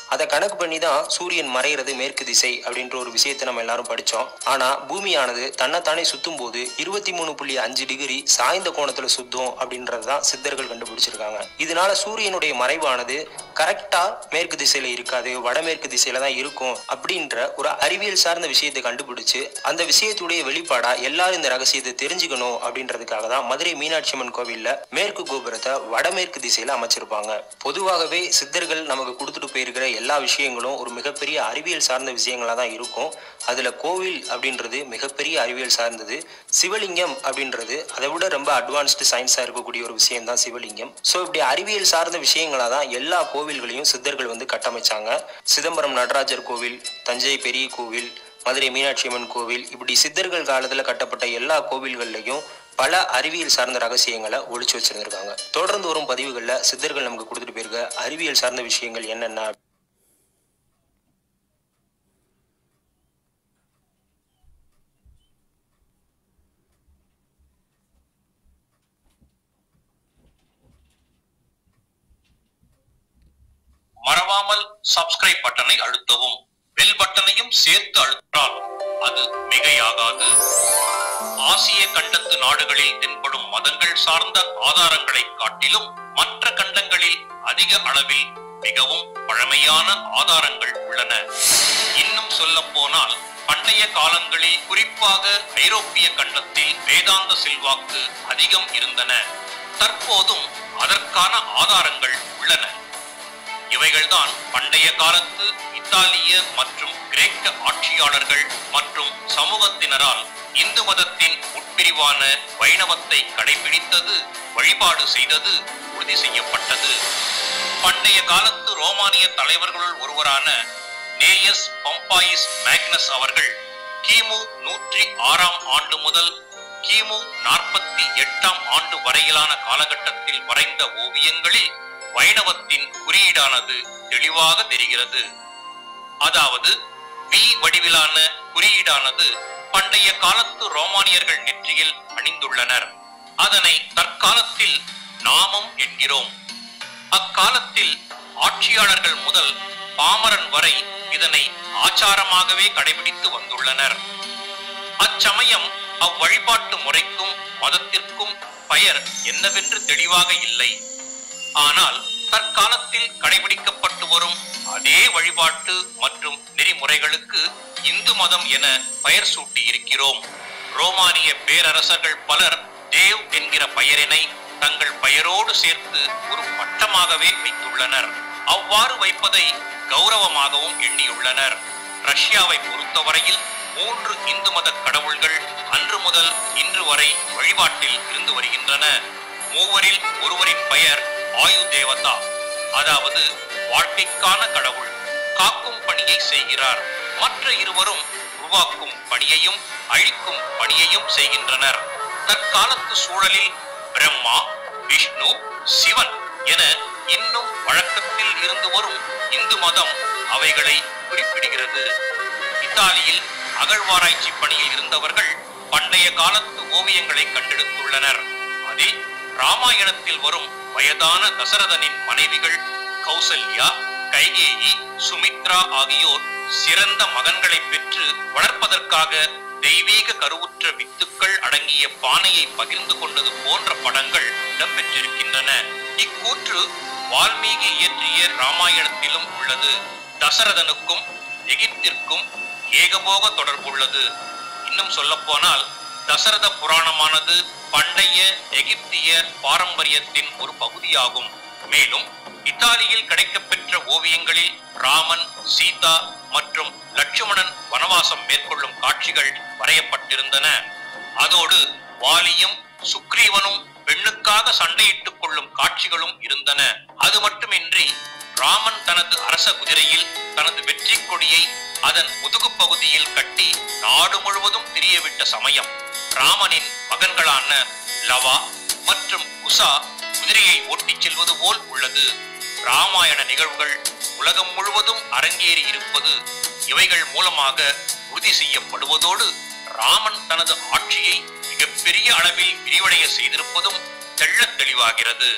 அதை கணக்கு பண்ணி தான் சூரியன் மறைகிறது மேற்கு திசை அப்படின்ற ஒரு விஷயத்தை நம்ம எல்லாரும் படிச்சோம். ஆனா பூமியானது தன்னைத்தானே சுத்தும் போது 23.5 டிகிரி சாய்ந்த கோணத்துல சுத்தும் அப்படின்றதுதான் சித்தர்கள் கண்டுபிடிச்சிருக்காங்க. இதனால சூரியனுடைய மறைவானது கரெக்டா மேற்கு திசையில இருக்காது, வடமேற்கு திசையில தான் இருக்கும் அப்படின்ற ஒரு அறிவியல் சார்ந்த விஷயத்தை கண்டுபிடிச்சு அந்த விஷயத்துடைய வெளிப்பாடா எல்லாரும் இந்த ரகசியத்தை தெரிஞ்சுக்கணும் அப்படின்றதுக்காக தான் மதுரை மீனாட்சி அம்மன் கோவில்ல மேற்கு கோபுரத்தை வடமேற்கு திசையில அமைச்சிருப்பாங்க. பொதுவாகவே சித்தர்கள் நமக்கு கொடுத்துட்டு போயிருக்கிற எல்லா விஷயங்களும் ஒரு மிகப்பெரிய அறிவியல் சார்ந்த விஷயங்களா தான் இருக்கும். அதுல கோவில் அப்படின்றது மிகப்பெரிய அறிவியல் சார்ந்தது. சிவலிங்கம் அப்படின்றது அதை விட ரொம்ப அட்வான்ஸ்டு சயின்ஸா இருக்கக்கூடிய ஒரு விஷயம் தான் சிவலிங்கம். ஸோ இப்படி அறிவியல் சார்ந்த விஷயங்களா தான் எல்லா கோவில்களையும் சித்தர்கள் வந்து கட்டமைச்சாங்க. சிதம்பரம் நடராஜர் கோவில், தஞ்சை பெரிய கோவில், மதுரை மீனாட்சி அம்மன் கோவில், இப்படி சித்தர்கள் காலத்துல கட்டப்பட்ட எல்லா கோவில்கள்லையும் பல அறிவியல் சார்ந்த ரகசியங்களை ஒளிச்சு வச்சிருந்திருக்காங்க. தொடர்ந்து வரும் பதிவுகள்ல சித்தர்கள் நமக்கு கொடுத்துட்டு போயிருக்க அறிவியல் சார்ந்த விஷயங்கள் என்னென்ன மறவாமல் சப்ஸ்கிரைப் பட்டனை அழுத்தவும். பெல் பட்டனையும் சேர்த்து அழுத்தினால் அது மிகையாகாது. ஆசிய கண்டத்து நாடுகளில் தென்படும் மதங்கள் சார்ந்த ஆதாரங்களை காட்டிலும் மற்ற கண்டங்களில் அதிக அளவில் மிகவும் பழமையான ஆதாரங்கள் உள்ளன. இன்னும் சொல்ல போனால் பண்டைய காலங்களில் குறிப்பாக ஐரோப்பிய கண்டத்தில் வேதாந்த செல்வாக்கு அதிகம் இருந்தன. தற்போதும் அதற்கான ஆதாரங்கள் உள்ளன. இவைகள்தான் பண்டைய காலத்து இத்தாலிய மற்றும் கிரேக்க ஆட்சியாளர்கள் மற்றும் சமூகத்தினரால் இந்து மதத்தின் உட்பிரிவான வைணவத்தை கடைபிடித்தது, வழிபாடு செய்தது உறுதி செய்யப்பட்டது. பண்டைய காலத்து ரோமானிய தலைவர்களுள் ஒருவரான நேயஸ் பம்பாயிஸ் மேக்னஸ் அவர்கள் கிமு 106ஆம் ஆண்டு முதல் கிமு 48ஆம் ஆண்டு வரையிலான காலகட்டத்தில் வரைந்த ஓவியங்களில் வைணவத்தின் குறியீடானது தெளிவாக தெரிகிறது. அதாவது வி வடிவிலான குறியீடானது பண்டைய காலத்து ரோமானியர்கள் நெற்றியில் அணிந்துள்ளனர். அதனை தற்காலத்தில் நாமம் என்கிறோம். அக்காலத்தில் ஆட்சியாளர்கள் முதல் பாமரன் வரை இதனை ஆச்சாரமாகவே கடைபிடித்து வந்துள்ளனர். அச்சமயம் அவ்வழிபாட்டு முறைக்கும் மதத்திற்கும் பெயர் என்னவென்று தெளிவாக இல்லை. ஆனால் தற்காலத்தில் கடைபிடிக்கப்பட்டு வரும் அதே வழிபாட்டு மற்றும் நெறிமுறைகளுக்கு இந்து மதம் என பெயர் சூட்டி இருக்கிறோம். ரோமானிய பேரரசர்கள் பலர் தேவ் என்கிற பெயரினை தங்கள் பெயரோடு சேர்த்து ஒரு பட்டமாகவே வைத்துள்ளனர். அவ்வாறு வைப்பதை கௌரவமாகவும் எண்ணியுள்ளனர். ரஷ்யாவை பொறுத்தவரையில் 3 இந்து மத கடவுள்கள் அன்று முதல் இன்று வரை வழிபாட்டில் இருந்து வருகின்றன. மூவரில் ஒருவரின் பெயர் ஆயு தேவதா, அதாவது வாழ்க்கைக்கான கடவுள், காக்கும் பணியை செய்கிறார். மற்ற இருவரும் உருவாக்கும் பணியையும் அழிக்கும் பணியையும் செய்கின்றனர். தற்காலத்து சூழலில் பிரம்மா, விஷ்ணு, சிவன் என இன்னும் வழக்கத்தில் இருந்து வரும் இந்து மதம் அவைகளை குறிப்பிடுகிறது. இத்தாலியில் அகழ்வாராய்ச்சி பணியில் இருந்தவர்கள் பண்டைய காலத்து ஓவியங்களை கண்டெடுத்துள்ளனர். அதில் ராமாயணத்தில் வரும் வயதான தசரதனின் மனைவிகள் கௌசல்யா, கைகேயி, சுமித்ரா ஆகியோர் சிறந்த மகன்களை பெற்று வளர்ப்பதற்காக தெய்வீக கருவுற்ற வித்துக்கள் அடங்கிய பானையை பகிர்ந்து கொண்டது போன்ற படங்கள் இடம்பெற்றிருக்கின்றன. இக்கூற்று வால்மீகி இயற்றிய ராமாயணத்திலும் உள்ளது. தசரதனுக்கும் எகிப்திற்கும் ஏகபோக தொடர்புள்ளது. இன்னும் சொல்ல போனால் தசரத புராணமானது பண்டைய எகிப்திய பாரம்பரியத்தின் ஒரு பகுதியாகும். மேலும் இத்தாலியில் கிடைக்கப்பெற்ற ஓவியங்களில் ராமன், சீதா மற்றும் லட்சுமணன் வனவாசம் மேற்கொள்ளும் காட்சிகள் வரையப்பட்டிருந்தன. அதோடு வாலியும் சுக்ரீவனும் பெண்ணுக்காக சண்டையிட்டுக் கொள்ளும் காட்சிகளும் இருந்தன. அது மட்டுமின்றி ராமன் தனது அரச குதிரையில் தனது வெற்றி கொடியை அதன் முதுகு பகுதியில் கட்டி நாடு முழுவதும் திரியவிட்ட சமயம் ராமனின் மகன்களான லவா மற்றும் குசா குதிரையை ஓட்டிச் செல்வது போல் உள்ளது. ராமாயண நிகழ்வுகள் உலகம் முழுவதும் அரங்கேறி இருப்பது இவைகள் மூலமாக உறுதி செய்யப்படுவதோடு ராமன் தனது ஆட்சியை மிகப்பெரிய அளவில் விரிவடைய செய்திருப்பதும் தெள்ளத் தெளிவாகிறது.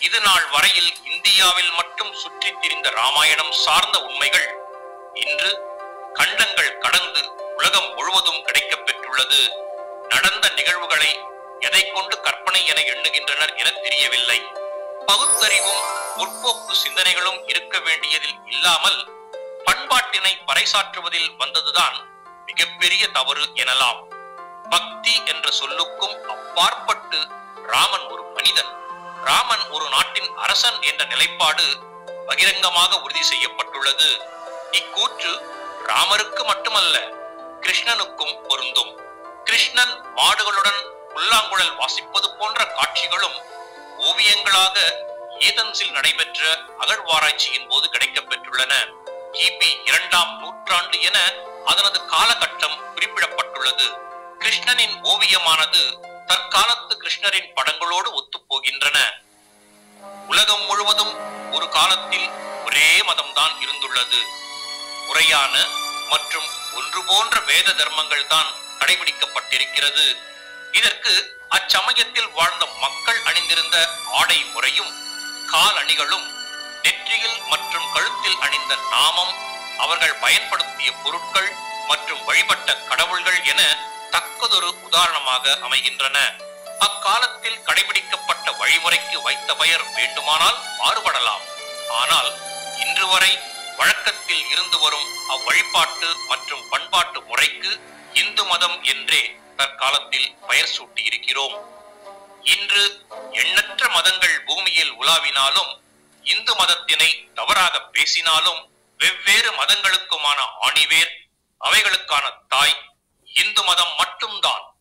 இது நாள் வரையில் இந்தியாவில் மட்டும் சுற்றித் திரிந்த ராமாயணம் சார்ந்த உண்மைகள் இன்று கண்டங்கள் கடந்து உலகம் முழுவதும் கிடைக்கப் பெற்றுள்ளது. நடந்த நிகழ்வுகளை எதை கொண்டு கற்பனை என எண்ணுகின்றனர் என தெரியவில்லை. பகுத்தறிவும் முற்போக்கு சிந்தனைகளும் இருக்க வேண்டியதில் இல்லாமல் பண்பாட்டினை பறைசாற்றுவதில் வந்ததுதான் மிகப்பெரிய தவறு எனலாம். பக்தி என்ற சொல்லுக்கும் அப்பாற்பட்டு ராமன் ஒரு மனிதன், ராமன் ஒரு நாட்டின் அரசன் என்ற நிலைப்பாடு பகிரங்கமாக உறுதி செய்யப்பட்டுள்ளது. இக்கூற்று ராமருக்கு மட்டுமல்ல, கிருஷ்ணனுக்கும் பொருந்தும். கிருஷ்ணன் மாடுகளுடன் புல்லாங்குழல் வாசிப்பது போன்ற காட்சிகளும் ஓவியங்களாக ஏதென்ஸில் நடைபெற்ற அகழ்வாராய்ச்சியின் போது கிடைக்கப் பெற்றுள்ளன. கிபி 2ஆம் நூற்றாண்டு என அதனது காலகட்டம் குறிப்பிடப்பட்டுள்ளது. கிருஷ்ணனின் ஓவியமானது தற்காலத்து கிருஷ்ணரின் படங்களோடு ஒத்துப்போகின்றன. உலகம் முழுவதும் ஒரு காலத்தில் ஒரே மதம்தான் இருந்துள்ளது. முறையான மற்றும் ஒன்று போன்ற வேத தர்மங்கள் தான் கடைபிடிக்கப்பட்டிருக்கிறது. இதற்கு அச்சமயத்தில் வாழ்ந்த மக்கள் அணிந்திருந்த ஆடை முறையும் கால் அணிகளும் நெற்றியில் மற்றும் கழுத்தில் அணிந்த நாமம், அவர்கள் பயன்படுத்திய பொருட்கள் மற்றும் வழிபட்ட கடவுள்கள் என தக்கதொரு உதாரணமாக அமைகின்றன. அக்காலத்தில் கடைபிடிக்கப்பட்ட வழிமுறைக்கு வைத்த பெயர் வேண்டுமானால் மாறுபடலாம். ஆனால் இன்று வரை வழக்கத்தில் இருந்து வரும் அவ்வழிபாட்டு மற்றும் பண்பாட்டு முறைக்கு இந்து மதம் என்றே தற்காலத்தில் பெயர் சூட்டி இருக்கிறோம். இன்று எண்ணற்ற மதங்கள் பூமியில் உலாவினாலும், இந்து மதத்தினை தவறாக பேசினாலும், வெவ்வேறு மதங்களுக்குமான ஆணிவேர், அவைகளுக்கான தாய் இந்து மதம் மட்டும்தான்.